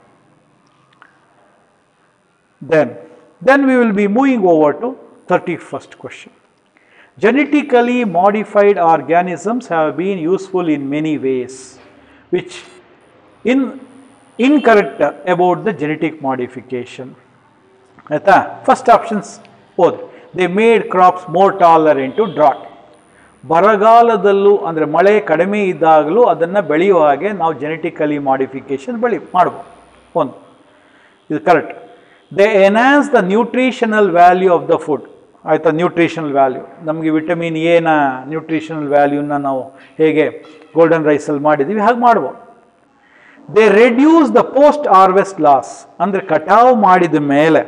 Then we will be moving over to 31st question. Genetically modified organisms have been useful in many ways, which incorrect about the genetic modification. First options both. They made crops more tolerant to drought. ಬರಗಾಲದಲ್ಲೂ ಅಂದರೆ ಮಳೆ ಕಡಿಮೆ ಇದ್ದಾಗಲೂ ಅದನ್ನು ಬೆಳೆಯುವ ಹಾಗೆ ನಾವು genetically modification ಮಾಡ್ಬೋದು. ಒಂದು ಇದು correct. They enhance the nutritional value of the food. ಆಯಿತಾ, ನ್ಯೂಟ್ರಿಷನಲ್ ವ್ಯಾಲ್ಯೂ ನಮಗೆ ವಿಟಮಿನ್ ಎನ ನ್ಯೂಟ್ರಿಷನಲ್ ವ್ಯಾಲ್ಯೂನ ನಾವು ಹೇಗೆ ಗೋಲ್ಡನ್ ರೈಸಲ್ಲಿ ಮಾಡಿದ್ದೀವಿ ಹಾಗೆ ಮಾಡ್ಬೋದು. They reduce the post harvest loss, ಅಂದರೆ ಕಟಾವು ಮಾಡಿದ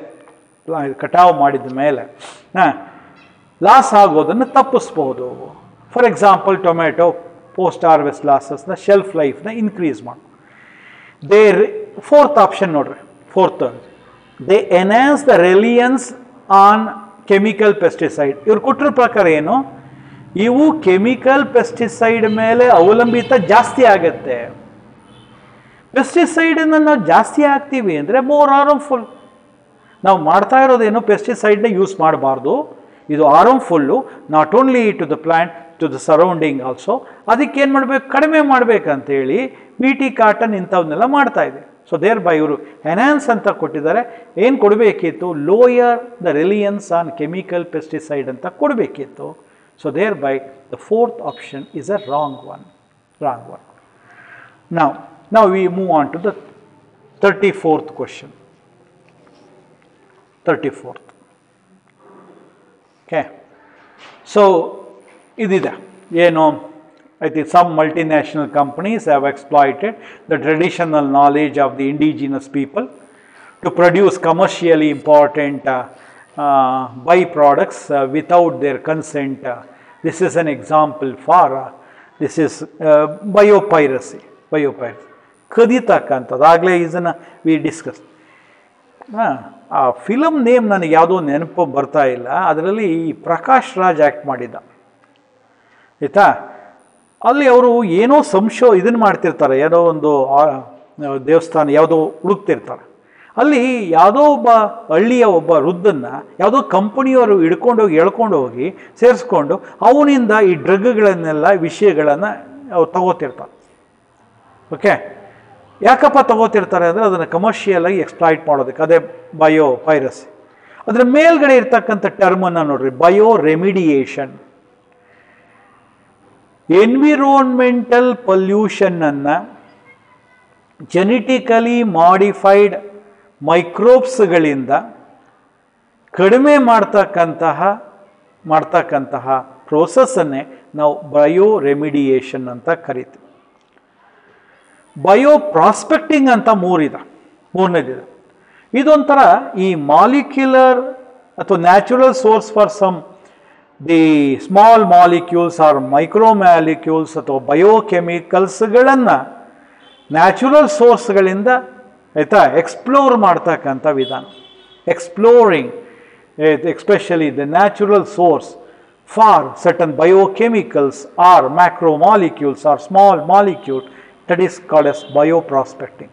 ಮೇಲೆ ಲಾಸ್ ಆಗೋದನ್ನು ತಪ್ಪಿಸ್ಬೋದು. For example tomato post harvest ಲಾಸಸ್ನ ಶೆಲ್ಫ್ ಲೈಫ್ನ ಇನ್ಕ್ರೀಸ್ ಮಾಡಿ. ಫೋರ್ತ್ ಆಪ್ಷನ್ ನೋಡ್ರಿ, fourth they enhance the reliance on chemical pesticide. ಇವ್ರು ಕೊಟ್ಟಿರೋ ಪ್ರಕಾರ ಏನು, ಇವು ಕೆಮಿಕಲ್ ಪೆಸ್ಟಿಸೈಡ್ ಮೇಲೆ ಅವಲಂಬಿತ ಜಾಸ್ತಿ ಆಗುತ್ತೆ. ಪೆಸ್ಟಿಸೈಡನ್ನು ನಾವು ಜಾಸ್ತಿ ಹಾಕ್ತೀವಿ ಅಂದರೆ ಮೋರ್ ಹಾರ್ಮ್ಫುಲ್. ನಾವು ಮಾಡ್ತಾ ಇರೋದೇನು, ಪೆಸ್ಟಿಸೈಡ್ನ ಯೂಸ್ ಮಾಡಬಾರ್ದು, ಇದು harmful not only to the plant to the surrounding also. ಅದಕ್ಕೆ ಏನು ಮಾಡಬೇಕು, ಕಡಿಮೆ ಮಾಡಬೇಕಂತೇಳಿ BT ಕಾಟನ್ ಇಂಥವನ್ನೆಲ್ಲ ಮಾಡ್ತಾ ಇದೆ. ಸೊ ದೇರ್ ಬೈ ಇವರು ಎನ್ಹಾನ್ಸ್ ಅಂತ ಕೊಟ್ಟಿದ್ದಾರೆ. ಏನು ಕೊಡಬೇಕಿತ್ತು, lower the reliance on chemical pesticide ಅಂತ ಕೊಡಬೇಕಿತ್ತು. So thereby the fourth option is a wrong one. Now we move on to the 34th question. 34th. Okay. So, idida. I think some multinational companies have exploited the traditional knowledge of the indigenous people to produce commercially important byproducts without their consent. This is an example for this is biopiracy. ಕದಿತಕ್ಕಂಥದ್ದು. ಆಗಲೇ ಇದನ್ನು we discuss. ಆ film name ನನಗೆ ಯಾವುದೋ ನೆನಪು ಬರ್ತಾ ಇಲ್ಲ. ಅದರಲ್ಲಿ ಪ್ರಕಾಶ್ ರಾಜ್ ಆ್ಯಕ್ಟ್ ಮಾಡಿದ್ದ, ಆಯಿತಾ. ಅಲ್ಲಿ ಅವರು ಏನೋ ಇದನ್ನು ಮಾಡ್ತಿರ್ತಾರೆ, ಏನೋ ಒಂದು ದೇವಸ್ಥಾನ ಯಾವುದೋ ಹುಡುಕ್ತಿರ್ತಾರೆ. ಅಲ್ಲಿ ಯಾವುದೋ ಒಬ್ಬ ಹಳ್ಳಿಯ ಒಬ್ಬ ವೃದ್ಧನ್ನು ಯಾವುದೋ ಕಂಪನಿಯವರು ಎಳ್ಕೊಂಡು ಹೋಗಿ ಸೇರಿಸ್ಕೊಂಡು ಅವನಿಂದ ಈ ಡ್ರಗ್ಗಳನ್ನೆಲ್ಲ ವಿಷಯಗಳನ್ನು ಅವ್ರು ತಗೋತಿರ್ತಾರೆ. ಓಕೆ, ಯಾಕಪ್ಪ ತಗೋತಿರ್ತಾರೆ ಅಂದರೆ ಅದನ್ನು ಕಮರ್ಷಿಯಲಾಗಿ ಎಕ್ಸ್ಪ್ಲಾಯ್ಟ್ ಮಾಡೋದಕ್ಕೆ. ಅದೇ ಬಯೋಪೈರಸಿ. ಅದರ ಮೇಲ್ಗಡೆ ಇರ್ತಕ್ಕಂಥ ಟರ್ಮನ್ನು ನೋಡ್ರಿ, ಬಯೋ ರೆಮಿಡಿಯೇಷನ್. ಎನ್ವಿರೋನ್ಮೆಂಟಲ್ ಪೊಲ್ಯೂಷನ್ನನ್ನು ಜೆನೆಟಿಕಲಿ ಮಾಡಿಫೈಡ್ ಮೈಕ್ರೋಬ್ಸ್ಗಳಿಂದ ಕಡಿಮೆ ಮಾಡ್ತಕ್ಕಂತಹ ಪ್ರೋಸೆಸ್ಸನ್ನೇ ನಾವು ಬಯೋ ರೆಮಿಡಿಯೇಷನ್ ಅಂತ ಕರಿತೀವಿ. ಬಯೋ ಪ್ರಾಸ್ಪೆಕ್ಟಿಂಗ್ ಅಂತ ಮೂರನೇದಿದೆ. ಇದೊಂಥರ ಈ ಮಾಲಿಕ್ಯುಲರ್ ಅಥವಾ natural source for some the small molecules or micro molecules ಅಥವಾ ಬಯೋಕೆಮಿಕಲ್ಸ್ಗಳನ್ನು ನ್ಯಾಚುರಲ್ ಸೋರ್ಸ್ಗಳಿಂದ ಆಯಿತಾ ಎಕ್ಸ್ಪ್ಲೋರ್ ಮಾಡ್ತಕ್ಕಂಥ ವಿಧಾನ. Exploring especially the natural source for certain biochemicals or macromolecules or small molecule, that is called as bioprospecting.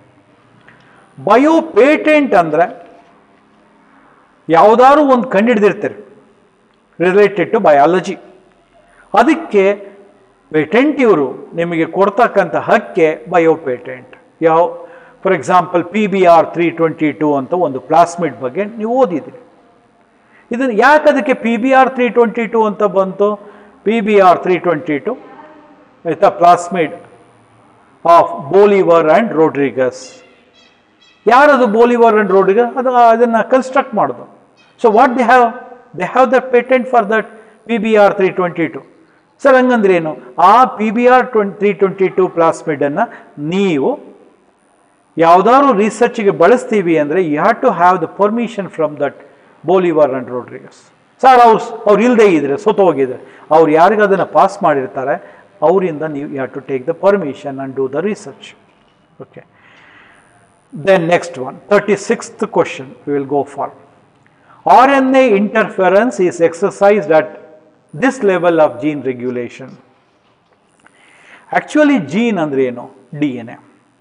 Biopatent ಅಂದರೆ ಯಾವುದಾದ್ರು ಒಂದು ಕಂಡುಹಿಡಿದಿರ್ತೀರಿ, ರಿಲೇಟೆಡ್ ಟು ಬಯಾಲಜಿ. ಅದಕ್ಕೆ ಪೇಟೆಂಟ್ ಇವರು ನಿಮಗೆ ಕೊಡ್ತಕ್ಕಂಥ ಹಕ್ಕೆ ಬಯೋ ಪೇಟೆಂಟ್. ಯಾವ ಫಾರ್ ಎಕ್ಸಾಂಪಲ್ PBR 322 ಅಂತ ಒಂದು ಪ್ಲಾಸ್ಮಿಡ್ ಬಗ್ಗೆ ನೀವು ಓದಿದ್ರಿ. ಇದನ್ನು ಯಾಕೆ ಅದಕ್ಕೆ PBR 322 ಅಂತ ಬಂತು? PBR 322 ಆಯಿತಾ, plasmid of Bolivar and Rodriguez. ಯಾರದು ಬೋಲಿವರ್ ಆ್ಯಂಡ್ ರೋಡ್ರಿಗಸ್? ಅದನ್ನು ಕನ್ಸ್ಟ್ರಕ್ಟ್ ಮಾಡೋದು. So what they have the patent for that PBR 322. Sir ಹಂಗಂದ್ರೆ ಏನು? ಆ PBR 322 ಪ್ಲಾಸ್ಮಿಡನ್ನು ನೀವು ಯಾವುದಾದ್ರು ರಿಸರ್ಚ್ಗೆ ಬಳಸ್ತೀವಿ ಅಂದರೆ you have to have the permission from that Bolivar and Rodriguez. Sir ಅವ್ರು ಇಲ್ಲದೇ ಇದ್ರೆ ಸೋತೋಗಿದ್ರೆ ಅವ್ರು ಯಾರಿಗೆ ಅದನ್ನು ಪಾಸ್ ಮಾಡಿರ್ತಾರೆ ಅವರಿಂದ ನೀವು you have to take the permission and do the research. Okay, then next one 36th question we will go for. RNA interference is exercised at this level of gene regulation. Actually gene ಅಂದ್ರೆ ಏನು? DNA.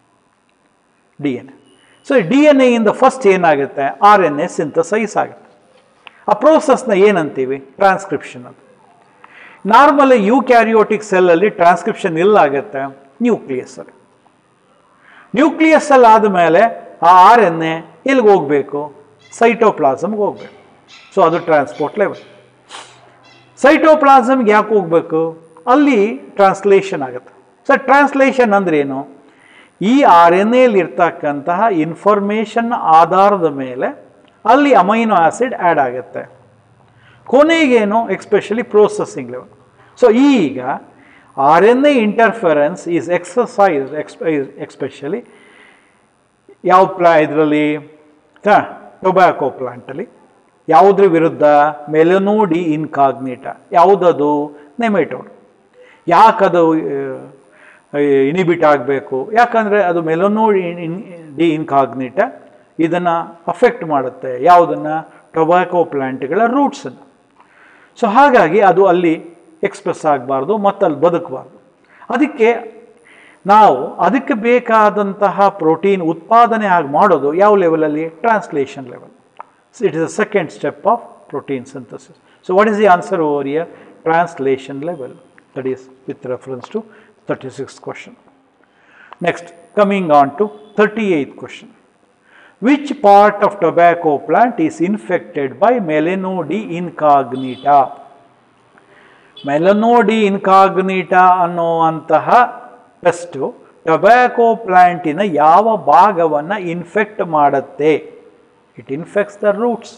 So DNA ಇಂದ first ಏನಾಗುತ್ತೆ? RNA synthesise ಆಗುತ್ತೆ. ಆ ಪ್ರೋಸೆಸ್ನ ಏನಂತೀವಿ? Transcription. ಅದು normally ಯೂಕ್ಯಾರಿಯೋಟಿಕ್ ಸೆಲ್ಲಲ್ಲಿ transcription ಎಲ್ಲಾಗುತ್ತೆ? ನ್ಯೂಕ್ಲಿಯಸ್ಸಲ್ಲಿ. ನ್ಯೂಕ್ಲಿಯಸ್ಸಲ್ಲಿ ಆದಮೇಲೆ ಆ RNA ಎಲ್ಲಿಗೆ ಹೋಗಬೇಕು? ಸೈಟೋಪ್ಲಾಸಮ್ಗೆ ಹೋಗಬೇಕು. ಸೊ ಅದು ಟ್ರಾನ್ಸ್ಪೋರ್ಟ್ ಲೆವೆಲ್. ಸೈಟೋಪ್ಲಾಸಮ್ಗೆ ಯಾಕೆ ಹೋಗಬೇಕು? ಅಲ್ಲಿ ಟ್ರಾನ್ಸ್ಲೇಷನ್ ಆಗುತ್ತೆ. ಸೊ ಟ್ರಾನ್ಸ್ಲೇಷನ್ ಅಂದ್ರೆ ಏನು? ಈ RNAಲಿ ಇರ್ತಕ್ಕಂತಹ ಇನ್ಫಾರ್ಮೇಷನ್ ಆಧಾರದ ಮೇಲೆ ಅಲ್ಲಿ ಅಮೈನೋ ಆಸಿಡ್ ಆ್ಯಡ್ ಆಗುತ್ತೆ. ಕೊನೆಗೇನು? Especially processing level. ಸೊ ಈಗ RNA interference is exercise especially ಯಾವ ಇದರಲ್ಲಿ ಟೊಬ್ಯಾಕೊ ಪ್ಲಾಂಟಲ್ಲಿ. ಯಾವುದ್ರ ವಿರುದ್ಧ? ಮೆಲನೋಡಿ ಇನ್ಕಾಗ್ನಿಟಾ. ಯಾವುದದು? ನೆಮೆಟೋಡ್. ಯಾಕದು ಇನಿಬಿಟ್ ಆಗಬೇಕು? ಯಾಕಂದರೆ ಅದು ಮೆಲನೋಡಿ ಇನ್ಕಾಗ್ನಿಟಾ ಇದನ್ನು ಅಫೆಕ್ಟ್ ಮಾಡುತ್ತೆ. ಯಾವುದನ್ನು? ಟೊಬ್ಯಾಕೊ ಪ್ಲಾಂಟ್ಗಳ ರೂಟ್ಸನ್ನು. ಸೊ ಹಾಗಾಗಿ ಅದು ಅಲ್ಲಿ ಎಕ್ಸ್ಪ್ರೆಸ್ ಆಗಬಾರ್ದು ಮತ್ತು ಅಲ್ಲಿ ಬದುಕಬಾರ್ದು. ಅದಕ್ಕೆ ನಾವು ಅದಕ್ಕೆ ಬೇಕಾದಂತಹ ಪ್ರೋಟೀನ್ ಉತ್ಪಾದನೆ ಆಗಿ ಮಾಡೋದು ಯಾವ ಲೆವೆಲಲ್ಲಿ? Translation level. It is a second step of protein synthesis. So what is the answer over here? Translation level. That is with reference to 36th question. Next, coming on to 38th question. Which part of tobacco plant is infected by Melanodi incognita? Melanodi incognita ಅನ್ನುವಂತಹ pest tobacco ಪ್ಲಾಂಟಿನ ಯಾವ ಭಾಗವನ್ನು infect ಮಾಡುತ್ತೆ? It infects the roots.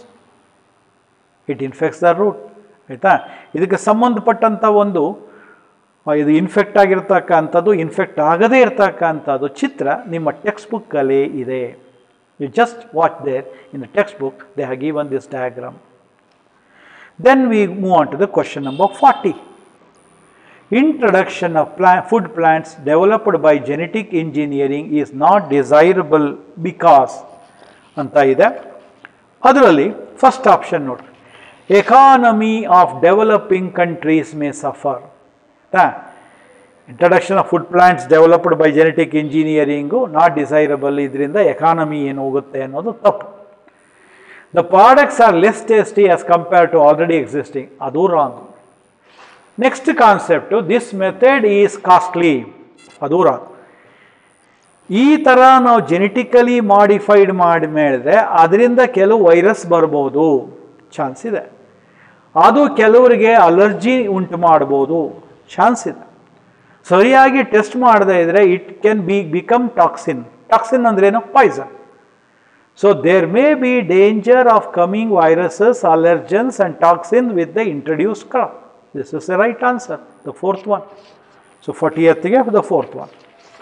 ಆಯಿತಾ? ಇದಕ್ಕೆ ಸಂಬಂಧಪಟ್ಟಂಥ ಒಂದು ಇದು ಇನ್ಫೆಕ್ಟ್ ಆಗಿರ್ತಕ್ಕಂಥದ್ದು, ಇನ್ಫೆಕ್ಟ್ ಆಗದೇ ಇರ್ತಕ್ಕಂಥದ್ದು ಚಿತ್ರ ನಿಮ್ಮ ಟೆಕ್ಸ್ಟ್ ಬುಕ್ಕಲ್ಲೇ ಇದೆ. You just watch there in the text book they have given this diagram. Then we move on to the question number 40. Introduction of food plants developed by genetic engineering is not desirable because ಅಂತ ಇದೆ. ಅದರಲ್ಲಿ first option ನೋಡಿ, economy of developing countries may suffer. Introduction of food plants developed by genetic engineering not desirable, ಇದರಿಂದ economy ಏನು ಹೋಗುತ್ತೆ ಅನ್ನೋದು ತಪ್ಪು. The products are less tasty as compared to already existing, ಅದು wrong. Next concept this method is costly, ಅದು wrong. ಈ ಥರ ನಾವು ಜೆನೆಟಿಕಲಿ ಮಾಡಿಫೈಡ್ ಮಾಡಿ ಮಾಡಿದ್ರೆ ಅದರಿಂದ ಕೆಲವು ವೈರಸ್ ಬರ್ಬೋದು, ಚಾನ್ಸ್ ಇದೆ. ಅದು ಕೆಲವರಿಗೆ ಅಲರ್ಜಿ ಉಂಟು ಮಾಡ್ಬೋದು, ಚಾನ್ಸ್ ಇದೆ. ಸರಿಯಾಗಿ ಟೆಸ್ಟ್ ಮಾಡದೇ ಇದ್ದರೆ it can become toxin. Toxin ಅಂದ್ರೇನು? Poison. So there may be danger of coming viruses, allergens and toxin with the introduce crop. This is the right answer, the fourth one. So 40th the fourth one.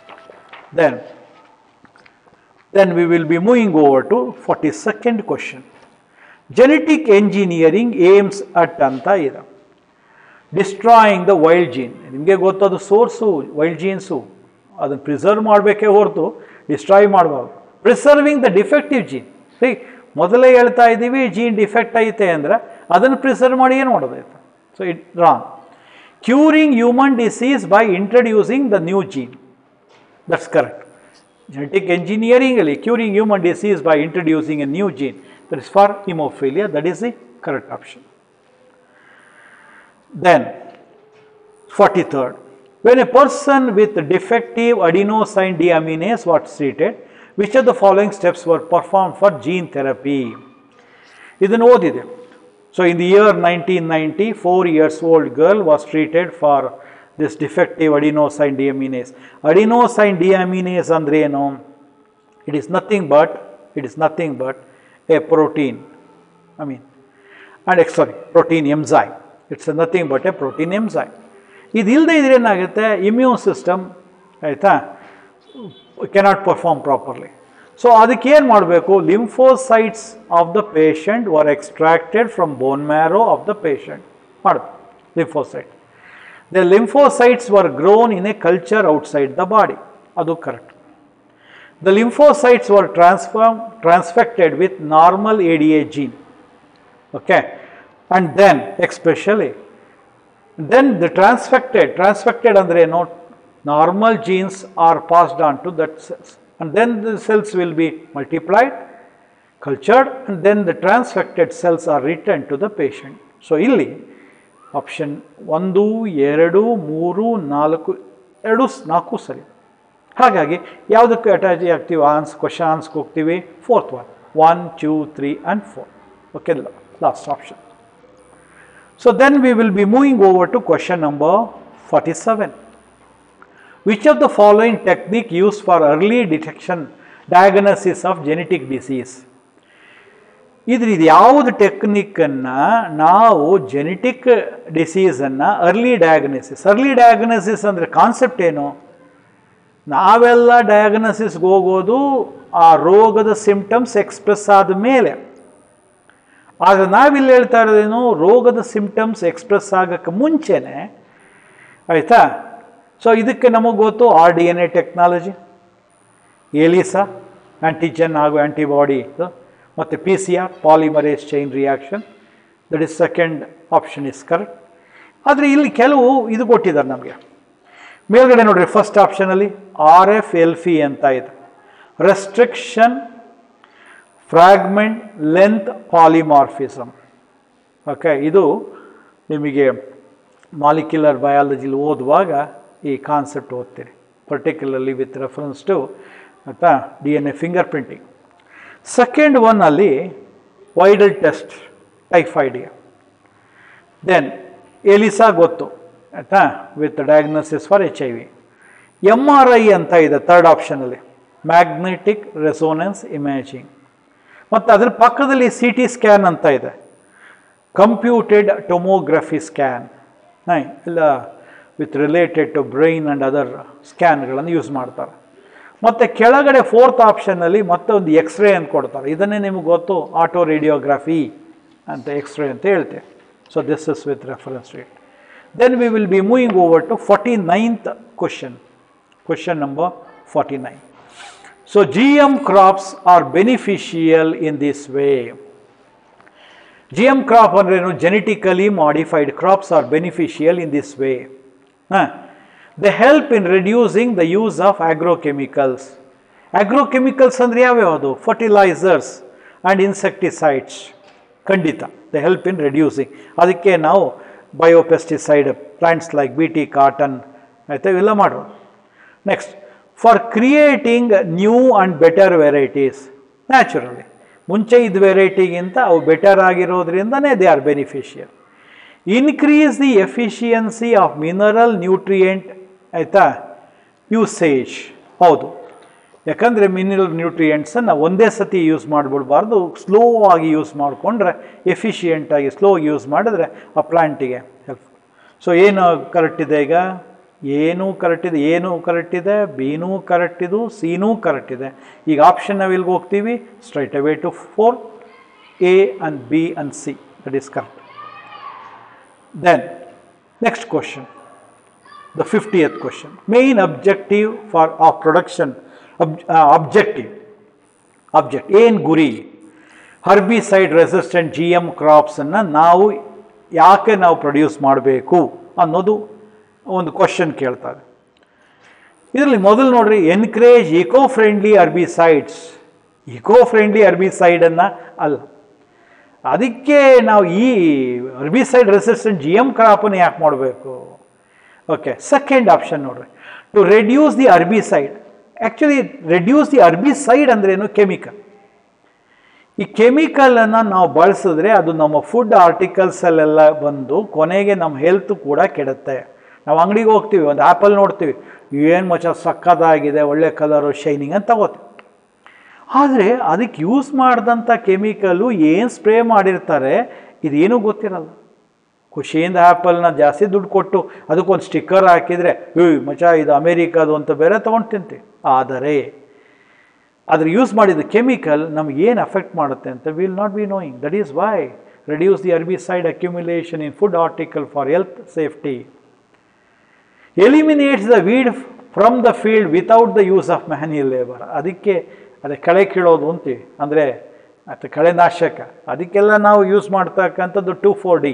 Then we will be moving over to 42nd question. Genetic engineering aims at anta ida destroying the wild gene. ನಿಮಗೆ ಗೊತ್ತದು source wild genes, ಅದನ್ನು preserve ಮಾಡಬೇಕೇ ಹೊರತು destroy ಮಾಡಬಾರ್ದು. Preserving the defective gene. ಸರಿ, ಮೊದಲೇ ಹೇಳ್ತಾ ಇದ್ದೀವಿ ಜೀನ್ ಡಿಫೆಕ್ಟ್ ಐತೆ ಅಂದರೆ ಅದನ್ನು ಪ್ರಿಸರ್ವ್ ಮಾಡಿ ಏನು ಮಾಡೋದೈತೆ? So it wrong. Curing human disease by introducing the new gene, that's correct. Genetic engineering is curing human disease by introducing a new gene. That is for hemophilia. That is the correct option. Then 43rd, when a person with defective adenosine deaminase was treated, which of the following steps were performed for gene therapy? Idನ್ನು ಓದಿದೆ. So in the year 1990, 4 years old girl was treated for this defective adenosine deaminase. Adenosine deaminase ಅಂದ್ರೆ ಏನು? It is nothing but a protein. Protein enzyme. It's nothing but a protein enzyme. ಇದು ಇಲ್ಲದೆ ಇದ್ರೆ ಏನಾಗುತ್ತೆ? Immune system ಆಯಿತಾ cannot perform properly. So ಅದಕ್ಕೆ ಏನು ಮಾಡಬೇಕು? Lymphocytes of the patient were extracted from bone marrow of the patient ಮಾಡಬೇಕು. Lymphocyte the lymphocytes were grown in a culture outside the body. ಅದು correct. The lymphocytes were transfected with normal ADA gene. Okay, and then especially then the transfected andre no normal genes are passed on to that cells, and then the cells will be multiplied, cultured, and then the transfected cells are returned to the patient. So illi option 1 2 3 4 4 ಸರಿ. ಹಾಗಾಗಿ ಯಾವುದಕ್ಕೆ attach ಆಗ್ತೀವಿ? ಕ್ವಶನ್ಸ್ಗೆ ಹೋಗ್ತೀವಿ. 4th one 1 2 3 and 4. Okay, last option. So then we will be moving over to question number 47. Which of the following technique used for early diagnosis of genetic disease? ಇದು ಯಾವುದು ಟೆಕ್ನಿಕ್ಕನ್ನು ನಾವು genetic ಡಿಸೀಸನ್ನು ಅರ್ಲಿ ಡಯಾಗ್ನೋಸಿಸ್ ಅಂದರೆ concept ಏನು? ನಾವೆಲ್ಲ ಡಯಾಗ್ನೋಸಿಸ್ಗೆ ಹೋಗೋದು ಆ ರೋಗದ ಸಿಂಪ್ಟಮ್ಸ್ ಎಕ್ಸ್ಪ್ರೆಸ್ ಆದ ಮೇಲೆ. ಆದರೆ ನಾವಿಲ್ಲಿ ಹೇಳ್ತಾ ಇರೋದೇನು? ರೋಗದ ಸಿಂಪ್ಟಮ್ಸ್ ಎಕ್ಸ್ಪ್ರೆಸ್ ಆಗೋಕ್ಕೆ ಮುಂಚೆನೇ ಆಯಿತಾ. ಸೊ ಇದಕ್ಕೆ ನಮಗೆ ಗೊತ್ತು RDNA ಟೆಕ್ನಾಲಜಿ, ಎಲಿಸಾ ಆ್ಯಂಟಿಜನ್ ಹಾಗೂ ಆ್ಯಂಟಿಬಾಡಿ, ಮತ್ತು PCR polymerase chain reaction. That is second option is correct. ಆದರೆ ಇಲ್ಲಿ ಕೆಲವು ಇದು ಕೊಟ್ಟಿದ್ದಾರೆ ನಮಗೆ. ಮೇಲ್ಗಡೆ ನೋಡ್ರಿ, ಫಸ್ಟ್ ಆಪ್ಷನಲ್ಲಿ RFLP ಅಂತ ಇದೆ, restriction fragment length polymorphism. Okay, ಇದು ನಿಮಗೆ ಮಾಲಿಕ್ಯುಲರ್ ಬಯಾಲಜಿಲಿ ಓದುವಾಗ ಈ ಕಾನ್ಸೆಪ್ಟ್ ಓದ್ತೀರಿ, ಪರ್ಟಿಕ್ಯುಲರ್ಲಿ ವಿತ್ ರೆಫರೆನ್ಸ್ ಟು ಆಯಿತಾ DNA ಫಿಂಗರ್ ಪ್ರಿಂಟಿಂಗ್. ಸೆಕೆಂಡ್ ಒನ್ನಲ್ಲಿ ವೈಡಲ್ ಟೆಸ್ಟ್ ಟೈಫಾಯ್ಡ್ಗೆ. ದೆನ್ ಎಲಿಸಾ ಗೊತ್ತು ಆಯಿತಾ, with diagnosis for HIV. MRI ಅಂತ ಇದೆ ಥರ್ಡ್ ಆಪ್ಷನಲ್ಲಿ, ಮ್ಯಾಗ್ನೆಟಿಕ್ ರೆಸೋನೆನ್ಸ್ ಇಮೇಜಿಂಗ್. ಮತ್ತು ಅದರ ಪಕ್ಕದಲ್ಲಿ CT ಸ್ಕ್ಯಾನ್ ಅಂತ ಇದೆ, ಕಂಪ್ಯೂಟೆಡ್ ಟೊಮೋಗ್ರಫಿ ಸ್ಕ್ಯಾನ್. ಇಲ್ಲ with related to brain and other ಸ್ಕ್ಯಾನ್ಗಳನ್ನು ಯೂಸ್ ಮಾಡ್ತಾರೆ. ಮತ್ತು ಕೆಳಗಡೆ ಫೋರ್ತ್ ಆಪ್ಷನ್ನಲ್ಲಿ ಮತ್ತೊಂದು ಎಕ್ಸ್ರೇ ಅಂತ ಕೊಡ್ತಾರೆ. ಇದನ್ನೇ ನಿಮಗೆ ಗೊತ್ತು, ಆಟೋ ರೇಡಿಯೋಗ್ರಫಿ ಅಂತ ಎಕ್ಸ್ರೇ ಅಂತ ಹೇಳ್ತೇವೆ. So this is with reference to it. Then we will be moving over to 49th question number 49. So GM crops are beneficial in this way. GM crop andrenu genetically modified crops are beneficial in this way. They help in reducing the use of agrochemicals. Agrochemicals andre yavyadu? Fertilizers and insecticides. Kandita, they help in reducing. Adikke now biopesticide plants like BT cotton aitha illa madodu. Next, for creating new and better varieties. Naturally ಮುಂಚೆ ಇದ್ದ ವೆರೈಟಿಗಿಂತ ಅವು better ಆಗಿರೋದ್ರಿಂದನೇ they are beneficial. Increase the efficiency of mineral nutrient ಆಯಿತಾ usage. ಹೌದು, ಯಾಕಂದರೆ mineral ನ್ಯೂಟ್ರಿಯೆಂಟ್ಸನ್ನು ಒಂದೇ ಸತಿ ಯೂಸ್ ಮಾಡಿಬಿಡ್ಬಾರ್ದು, ಸ್ಲೋ ಆಗಿ ಯೂಸ್ ಮಾಡಿಕೊಂಡ್ರೆ ಎಫಿಷಿಯೆಂಟಾಗಿ ಸ್ಲೋ ಯೂಸ್ ಮಾಡಿದ್ರೆ ಆ ಪ್ಲಾಂಟಿಗೆ ಹೆಲ್ಪ್. ಸೊ ಏನು ಕರೆಕ್ಟ್ ಇದೆ ಈಗ? ಏನೂ ಕರೆಕ್ಟ್ ಇದೆ, ಏನೂ ಕರೆಕ್ಟ್ ಇದೆ, ಬಿನೂ ಕರೆಕ್ಟ್ ಇದು, ಸಿನೂ ಕರೆಕ್ಟ್ ಇದೆ. ಈಗ ಆಪ್ಷನ್ ನಾವು ಇಲ್ಲಿಗೆ ಹೋಗ್ತೀವಿ, straight away to 4, A and B and C. That is correct. Then next question, the 50th question. Main objective of production, object ಏನು ಗುರಿ? ಹರ್ಬಿಸೈಡ್ ರೆಸಿಸ್ಟೆಂಟ್ GM ಕ್ರಾಪ್ಸನ್ನು ನಾವು ಯಾಕೆ ನಾವು ಪ್ರೊಡ್ಯೂಸ್ ಮಾಡಬೇಕು ಅನ್ನೋದು ಒಂದು ಕ್ವಶನ್ ಕೇಳ್ತಾರೆ. ಇದರಲ್ಲಿ ಮೊದಲು ನೋಡ್ರಿ, encourage eco friendly herbicides. Eco friendly ಹರ್ಬಿಸೈಡನ್ನು ಅಲ್ಲ, ಅದಕ್ಕೆ ನಾವು ಈ ಹರ್ಬಿಸೈಡ್ ರೆಸಿಸ್ಟೆಂಟ್ GM ಕ್ರಾಪನ್ನು ಯಾಕೆ ಮಾಡಬೇಕು? ಓಕೆ, ಸೆಕೆಂಡ್ ಆಪ್ಷನ್ ನೋಡ್ರಿ, to reduce the herbicide. Actually reduce the herbicide ಅಂದ್ರೇನು? ಕೆಮಿಕಲ್. ಈ ಕೆಮಿಕಲನ್ನು ನಾವು ಬಳಸಿದ್ರೆ ಅದು ನಮ್ಮ ಫುಡ್ ಆರ್ಟಿಕಲ್ಸಲ್ಲೆಲ್ಲ ಬಂದು ಕೊನೆಗೆ ನಮ್ಮ ಹೆಲ್ತ್ ಕೂಡ ಕೆಡುತ್ತೆ. ನಾವು ಅಂಗಡಿಗೆ ಹೋಗ್ತೀವಿ, ಒಂದು ಆ್ಯಪಲ್ ನೋಡ್ತೀವಿ, ಏನು ಮಚ್ಚ ಸಕ್ಕತ್ತಾಗಿದೆ, ಒಳ್ಳೆ ಕಲರು, ಶೈನಿಂಗ್ ಅಂತ ತಗೋತೀವಿ. ಆದರೆ ಅದಕ್ಕೆ ಯೂಸ್ ಮಾಡಿದಂಥ ಕೆಮಿಕಲು ಏನು ಸ್ಪ್ರೇ ಮಾಡಿರ್ತಾರೆ ಇದೇನೂ ಗೊತ್ತಿರಲ್ಲ. ಖುಷಿಯಿಂದ ಆ್ಯಪಲ್ನ ಜಾಸ್ತಿ ದುಡ್ಡು ಕೊಟ್ಟು ಅದಕ್ಕೊಂದು ಸ್ಟಿಕ್ಕರ್ ಹಾಕಿದರೆ ಮಚ್ಚ ಇದು ಅಮೇರಿಕಾದು ಅಂತ ಬೇರೆ ತೊಗೊಂಡು ತಿಂತೀವಿ. ಆದರೆ ಅದ್ರ ಯೂಸ್ ಮಾಡಿದ ಕೆಮಿಕಲ್ ನಮ್ಗೆ ಏನು ಅಫೆಕ್ಟ್ ಮಾಡುತ್ತೆ ಅಂತ will not be knowing. That is why reduce the herbicide accumulation in food article for health safety. Eliminates the weed from the field without the use of manual labour. ಅದಕ್ಕೆ ಅದೇ ಕಳೆ ಕೀಳೋದು ಅಂತೀವಿ, ಅಂದರೆ ಮತ್ತು ಕಳೆನಾಶಕ, ಅದಕ್ಕೆಲ್ಲ ನಾವು ಯೂಸ್ ಮಾಡ್ತಕ್ಕಂಥದ್ದು 2,4-D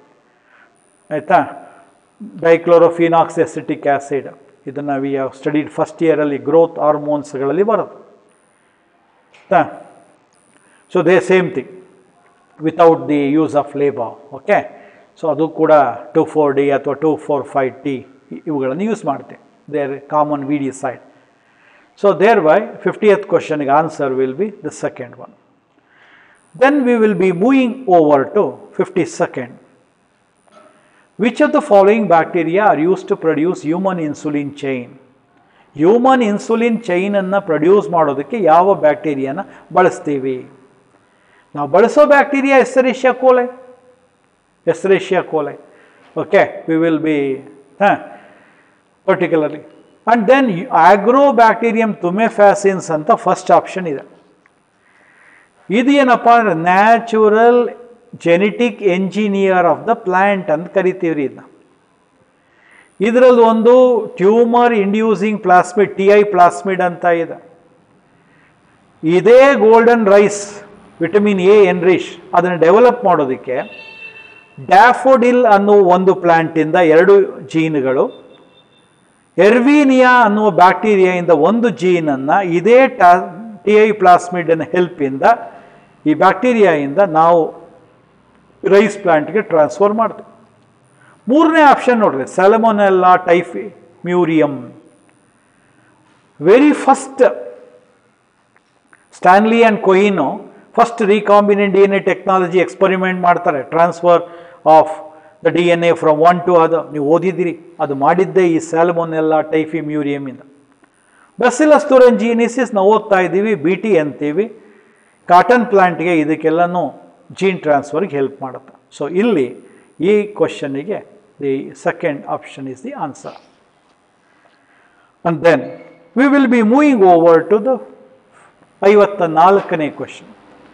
ಆಯಿತಾ, ಡೈಕ್ಲೋರೋಫಿನಾಕ್ಸ್ ಎಸಿಟಿಕ್ ಆ್ಯಸಿಡ್. ಇದನ್ನು ವಿ ಹ್ಯಾವ್ ಸ್ಟಡಿಡ್ ಫಸ್ಟ್ ಇಯರಲ್ಲಿ ಗ್ರೋತ್ ಹಾರ್ಮೋನ್ಸ್ಗಳಲ್ಲಿ ಬರುತ್ತೆ. ಆಯಿತಾ, so they same thing without the use of labour. Okay, so ಅದು ಕೂಡ 2,4-D ಅಥವಾ 2,4,5-T ಇವುಗಳನ್ನು ಯೂಸ್ ಮಾಡ್ತೀವಿ. They are common weedicide. So thereby 50th question answer will be the second one. Then we will be moving over to 52nd. Which of the following bacteria are used to produce human insulin chain? Human insulin chain ಅನ್ನು produce ಮಾಡೋದಕ್ಕೆ ಯಾವ ಬ್ಯಾಕ್ಟೀರಿಯಾನ ಬಳಸ್ತೀವಿ? ನಾವು ಬಳಸೋ bacteria Escherichia coli. Escherichia coli. Okay, we will be particularly. And then Agrobacterium tumefaciens ಅಂತ first option ಇದೆ. ಇದು ಏನಪ್ಪ ಅಂದರೆ natural genetic engineer of the plant ಅಂತ ಕರಿತೀವ್ರಿ ಇದನ್ನ. ಇದರಲ್ಲಿ ಒಂದು tumour inducing plasmid, TI plasmid ಅಂತ ಇದೆ. ಇದೇ golden rice vitamin A enrich ಅದನ್ನು ಡೆವಲಪ್ ಮಾಡೋದಕ್ಕೆ ಡ್ಯಾಫೋಡಿಲ್ ಅನ್ನೋ ಒಂದು ಪ್ಲ್ಯಾಂಟಿಂದ 2 ಜೀನ್ಗಳು, ಎರ್ವೀನಿಯಾ ಅನ್ನುವ ಬ್ಯಾಕ್ಟೀರಿಯಾಯಿಂದ ಒಂದು ಜೀನನ್ನು ಇದೇ TI ಪ್ಲಾಸ್ಮಿಡಿನ ಹೆಲ್ಪಿಂದ ಈ ಬ್ಯಾಕ್ಟೀರಿಯಾಯಿಂದ ನಾವು ರೈಸ್ ಪ್ಲಾಂಟ್ಗೆ ಟ್ರಾನ್ಸ್ಫರ್ ಮಾಡ್ತೀವಿ. ಮೂರನೇ ಆಪ್ಷನ್ ನೋಡ್ರಿ, Salmonella typhimurium. Very first Stanley and Cohen first recombinant DNA technology experiment ಮಾಡ್ತಾರೆ, transfer of the DNA from one to other. ನೀವು ಓದಿದ್ದೀರಿ, ಅದು ಮಾಡಿದ್ದೇ ಈ ಸ್ಯಾಲ್ಮೊನೆಲ್ಲಾ ಟೈಫಿಮ್ಯೂರಿಯಮಿಂದ. ಬ್ಯಾಸಿಲಸ್ ಥುರಿಂಜಿಯನ್ಸಿಸ್ ನಾವು ಓದ್ತಾ ಇದ್ದೀವಿ, BT ಅಂತೀವಿ. ಕಾಟನ್ ಪ್ಲಾಂಟ್ಗೆ ಇದಕ್ಕೆಲ್ಲನೂ ಜೀನ್ ಟ್ರಾನ್ಸ್ಫರ್ಗೆ ಹೆಲ್ಪ್ ಮಾಡುತ್ತೆ. ಸೊ ಇಲ್ಲಿ ಈ ಕ್ವಶನಿಗೆ the second option is the answer. And then we will be moving over to the 54ನೇ question.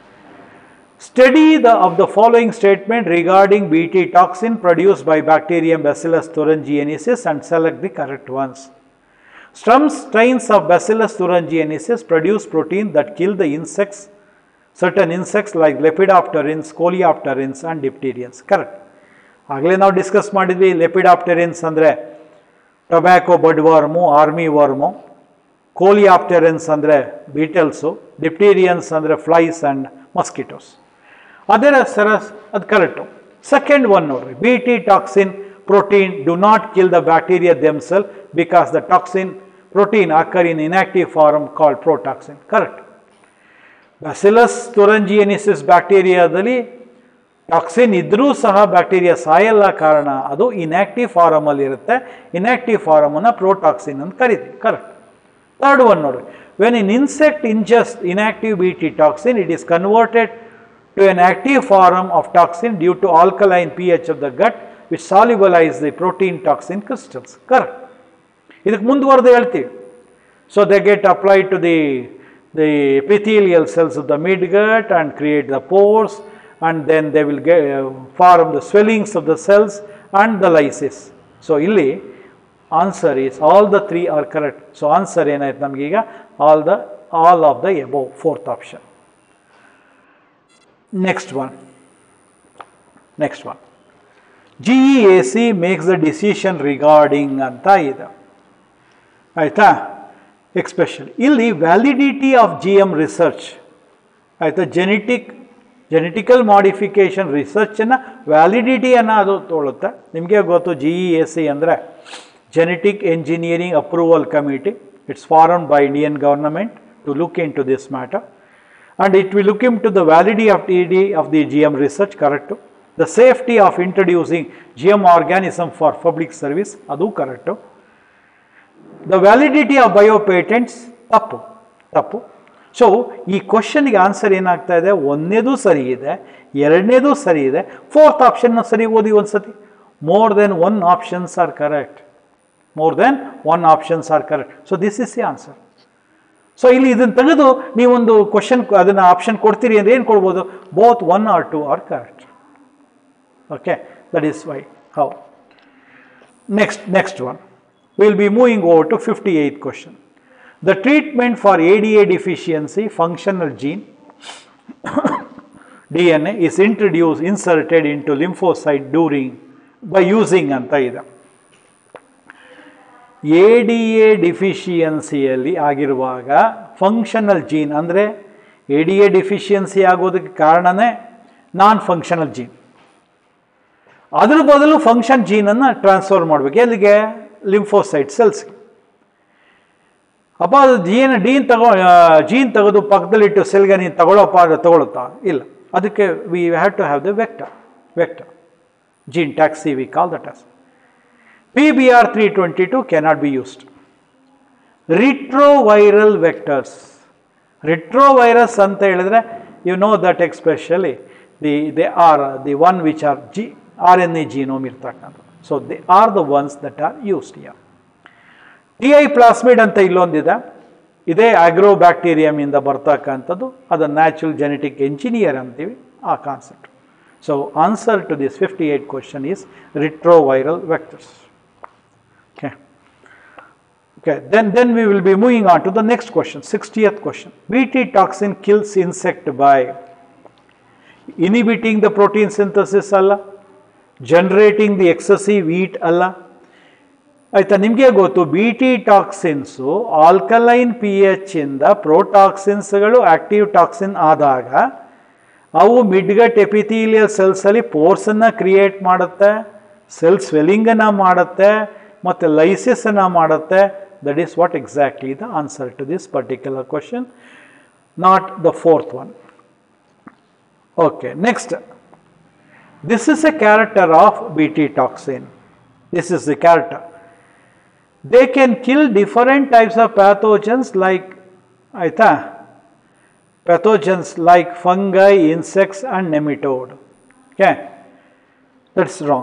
Study of the following statement regarding BT toxin produced by bacterium Bacillus thuringiensis and select the correct ones. Some strains of Bacillus thuringiensis produce protein that kill the insects, certain insects like lepidopterans, coleopterans and dipterians. Correct. ಆಗಲೇ ನಾವು discuss ಮಾಡಿದ್ವಿ, ಲೆಪಿಡಾಪ್ಟೆರಿನ್ಸ್ ಅಂದರೆ tobacco ಬಡ್ worm, army worm. ಕೋಲಿಯಾಪ್ಟೆರಿನ್ಸ್ ಅಂದರೆ ಬೀಟಲ್ಸು, ಡಿಪ್ಟೀರಿಯನ್ಸ್ ಅಂದರೆ flies and mosquitoes. ಅದರ ಅದು correct. Second one ನೋಡ್ರಿ, BT toxin protein do not kill the bacteria themselves because the toxin protein occur in inactive form called protoxin. Correct. Bacillus thuringiensis ಬ್ಯಾಕ್ಟೀರಿಯಾದಲ್ಲಿ toxin ಇದ್ರೂ ಸಹ bacteria ಸಾಯಲ್ಲ, ಕಾರಣ ಅದು ಇನ್ಆಕ್ಟಿವ್ ಫಾರಮಲ್ಲಿ ಇರುತ್ತೆ. Inactive ಫಾರಮನ್ನು protoxin ಅಂತ ಕರಿತೀವಿ. ಕರೆಕ್ಟ್. ಥರ್ಡ್ ಒನ್ ನೋಡ್ರಿ, when in insect ingest inactive BT toxin it is converted to an active form of toxin due to alkaline pH of the gut which solubilize the protein toxin crystals. Correct. ಇದಕ್ಕೆ ಮುಂದುವರೆದು ಹೇಳ್ತೀವಿ. So they get applied to the epithelial cells of the midgut and create the pores, and then they will form the swellings of the cells and the lysis. So ಇಲ್ಲಿ answer is all the three are correct. So answer ಏನಾಯ್ತು ನಮಗೀಗ all of the above, fourth option. Next one. GEAC makes the decision regarding ಅಂತ ಇದೆ, ಆಯಿತಾ. Especially ಇಲ್ಲಿ validity of GM research, ಆಯಿತಾ, genetic genetical modification ರಿಸರ್ಚನ್ನು ವ್ಯಾಲಿಡಿಟಿಯನ್ನು ಅದು ತೊಗೊಳುತ್ತೆ. ನಿಮಗೆ ಗೊತ್ತು GEAC ಅಂದರೆ genetic engineering approval committee. It's formed by Indian government to look into this matter and it will look into the validity of the GM research, correct. The safety of introducing GM organism for public service, ಅದು correct. The validity of biopatents ತಪ್ಪು. So ಈ ಕ್ವಶನ್ಗೆ answer ಏನಾಗ್ತಾ ಇದೆ, ಒಂದನೇದು ಸರಿ ಇದೆ, ಎರಡನೇದು ಸರಿ ಇದೆ, ಫೋರ್ತ್ ಆಪ್ಷನ್ನ ಸರಿ ಓದಿ ಒಂದ್ಸತಿ. More than one options are correct. So this is the answer. So ಇಲ್ಲಿ ಇದನ್ನು ತೆಗೆದು ನೀವೊಂದು ಕ್ವಶನ್ ಅದನ್ನು ಆಪ್ಷನ್ ಕೊಡ್ತೀರಿ ಅಂದರೆ ಏನು ಕೊಡ್ಬೋದು, both 1 or 2 are correct. Okay, that is why how. Next one will be moving over to 58th question. The treatment for ADA deficiency functional gene DNA is inserted into lymphocyte by using ಅಂತ ಇದೆ. ADA ಡಿಫಿಷಿಯನ್ಸಿಯಲ್ಲಿ ಆಗಿರುವಾಗ functional gene ಅಂದರೆ ADA deficiency ಆಗೋದಕ್ಕೆ ಕಾರಣನೇ ನಾನ್ functional gene. ಅದ್ರ ಬದಲು function ಜೀನನ್ನು transfer ಮಾಡಬೇಕು. ಎಲ್ಲಿಗೆ? ಲಿಂಫೋಸೈಟ್ ಸೆಲ್ಸ್ಗೆ. ಅಪ್ಪ ಅದು ಜೀನ್ ತೆಗೆದು ಪಕ್ಕದಲ್ಲಿಟ್ಟು ಸೆಲ್ಗೆ ನೀನು ತಗೊಳ್ಳುತ್ತಾ? ಇಲ್ಲ. ಅದಕ್ಕೆ we have to have the vector gene taxi, we call that as. PBR322 cannot be used. Retroviral vectors. Retrovirus anta helidre, you know that especially they are the one which are RNA genome irtakkanta. So they are the ones that are used here. TI plasmid anta illondide, ide agrobacterium inda bartakkantadu, adu natural genetic engineer antivi aa concept. So answer to this 58th question is retroviral vectors. Okay, then we will be moving on to the next question, 60th question. Bt toxin kills insect by inhibiting the protein synthesis alla, generating the excessive heat alla. ಆಯ್ತಾ, ನಿಮಗೆ ಗೊತ್ತು BT toxins alkaline pH ಇಂದ ಪ್ರೋಟಾಕ್ಸಿನ್ಸ್ಗಳು active toxin ಆದಾಗ ಅವು midgut epithelial ಸೆಲ್ಸಲ್ಲಿ ಪೋರ್ಸನ್ನು create ಮಾಡುತ್ತೆ, cell ಸ್ವೆಲ್ಲಿಂಗನ್ನು ಮಾಡುತ್ತೆ ಮತ್ತು ಲೈಸಿಸನ್ನು ಮಾಡುತ್ತೆ. That is what exactly the answer to this particular question, not the fourth one. Okay, next. This is a character of BT toxin. This is the character. They can kill different types of pathogens like, ಆಯ್ತಾ, pathogens like fungi, insects and nematode. Okay, that's wrong.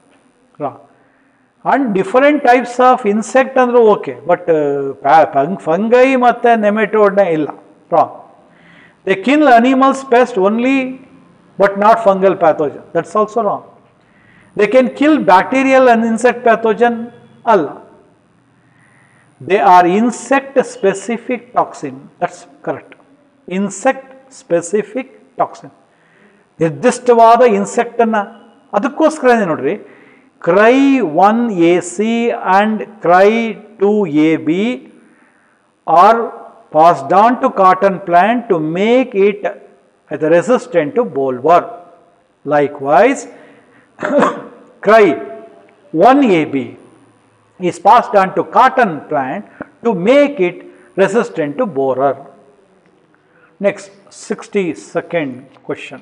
And different types of insect andru okay, but fungi matte nematode na illa, wrong. They kill animals pest only but not fungal pathogen, that's also wrong. They can kill bacterial and insect pathogen alla. They are insect specific toxin, that's correct. Insect specific toxin, ನಿರ್ದಿಷ್ಟವಾದ ಇನ್ಸೆಕ್ಟನ್ನು. ಅದಕ್ಕೋಸ್ಕರನೇ ನೋಡ್ರಿ, cry 1AC and cry 2AB are passed on to cotton plant to make it resistant to bollworm. Likewise cry 1AB is passed on to cotton plant to make it resistant to borer. Next, 62nd question.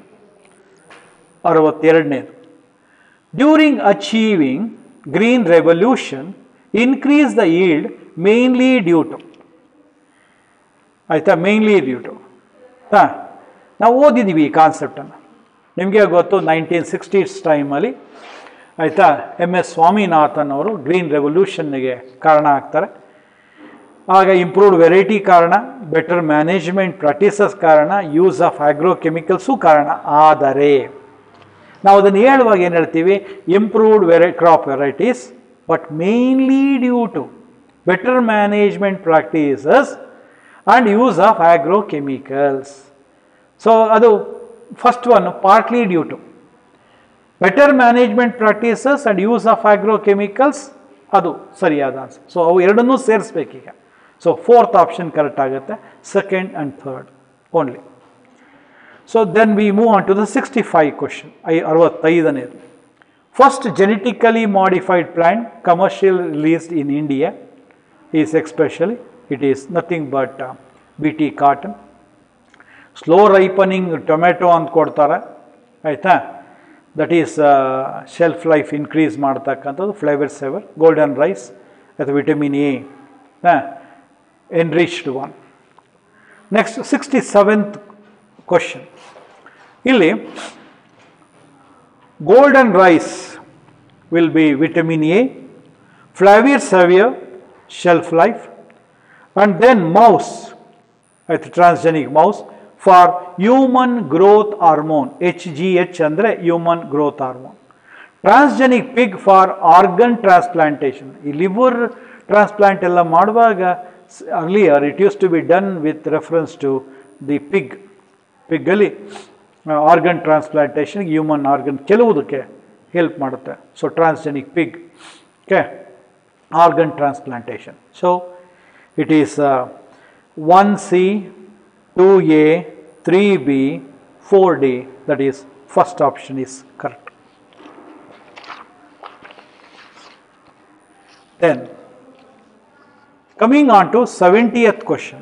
62ನೇ. During achieving green revolution, increase the yield mainly due to. ಆಯ್ತಾ, mainly due to. ನಾವು ಓದಿದ್ದೀವಿ ಈ ಕಾನ್ಸೆಪ್ಟನ್ನು. ನಿಮಗೆ ಗೊತ್ತು 1960s ಟೈಮಲ್ಲಿ ಆಯಿತಾ, MS Swaminathan ಅವರು green ರೆವಲ್ಯೂಷನ್ಗೆ ಕಾರಣ ಆಗ್ತಾರೆ. ಆಗ ಇಂಪ್ರೂವ್ಡ್ ವೆರೈಟಿ ಕಾರಣ, ಬೆಟರ್ ಮ್ಯಾನೇಜ್ಮೆಂಟ್ ಪ್ರಾಕ್ಟೀಸಸ್ ಕಾರಣ, ಯೂಸ್ ಆಫ್ ಆಗ್ರೋಕೆಮಿಕಲ್ಸು ಕಾರಣ. ಆದರೆ ನಾವು ಅದನ್ನು ಹೇಳುವಾಗ ಏನು ಹೇಳ್ತೀವಿ, improved crop varieties but mainly due to better management practices and use of agrochemicals. So ಅದು first one, partly due to better management practices and use of agrochemicals, ಅದು ಸರಿಯಾದ ಆನ್ಸರ್. ಸೊ ಅವು ಎರಡನ್ನೂ ಸೇರಿಸ್ಬೇಕೀಗ. ಸೊ ಫೋರ್ತ್ ಆಪ್ಷನ್ ಕರೆಕ್ಟ್ ಆಗುತ್ತೆ, second and third only. So then we move on to the 65 question. 65ನೇದು. First genetically modified plant commercially released in India is especially, it is nothing but BT cotton. Slow ripening tomato ಅಂತ ಕೊಡ್ತಾರೆ ಆಯಿತಾ, that is shelf life increase ಮಾಡ್ತಕ್ಕಂಥದ್ದು, flavour saver, golden rice ಅಥವಾ vitamin A enriched one. Next 67th question. ಇಲ್ಲಿ golden rice will be vitamin A, flavour saviour, shelf life, and then mouse, transgenic mouse for human growth hormone, HGH andre human growth hormone. Transgenic pig for organ transplantation. ಈ liver transplant ಎಲ್ಲ ಮಾಡುವಾಗ earlier it used to be done with reference to the pig ಅಲ್ಲಿ organ transplantation, human organ ಕೆಲವುದಕ್ಕೆ help ಮಾಡುತ್ತೆ. So transgenic pig, okay, organ transplantation. So it is 1C, 2A, 3B, 4D, that is first option is correct. Then coming on to 70th question.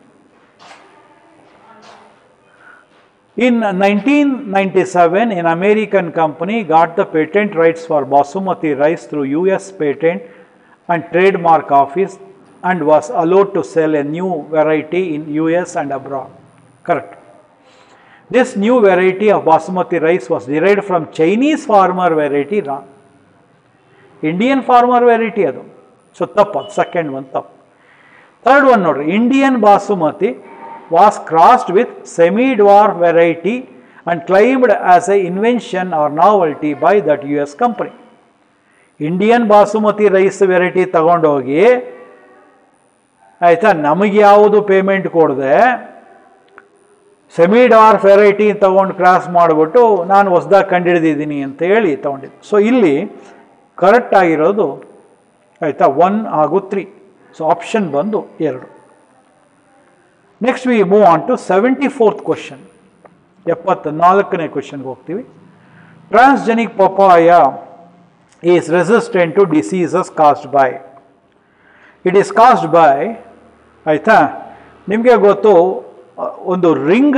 In 1997, an American company got the patent rights for basmati rice through US patent and trademark office and was allowed to sell a new variety in US and abroad. Correct. This new variety of basmati rice was derived from Chinese farmer variety. Wrong. Indian farmer variety adu. So tappa, second one tappa. Third one nodri, Indian basmati was crossed with semi-dwarf variety and claimed as a invention or novelty by that US company. Indian basmati rice variety ತಗೊಂಡೋಗಿ ಆಯಿತಾ, ನಮಗೆ ಯಾವುದು payment ಕೊಡದೆ semi dwarf variety ತಗೊಂಡು cross ಮಾಡಿಬಿಟ್ಟು ನಾನು ಹೊಸದಾಗಿ ಕಂಡುಹಿಡಿದಿದ್ದೀನಿ ಅಂತ ಹೇಳಿ ತಗೊಂಡಿದ್ದು. ಸೊ ಇಲ್ಲಿ ಕರೆಕ್ಟ್ ಆಗಿರೋದು ಆಯಿತಾ 1 ಹಾಗೂ 3. ಸೊ ಆಪ್ಷನ್ ಬಂದು 2. Next we move on to 74th question. 74ನೇ ಕ್ವಶನ್ಗೆ ಹೋಗ್ತೀವಿ. Transgenic papaya is resistant to diseases caused by. It is caused by, ಆಯಿತಾ, ನಿಮಗೆ ಗೊತ್ತು ಒಂದು ರಿಂಗ್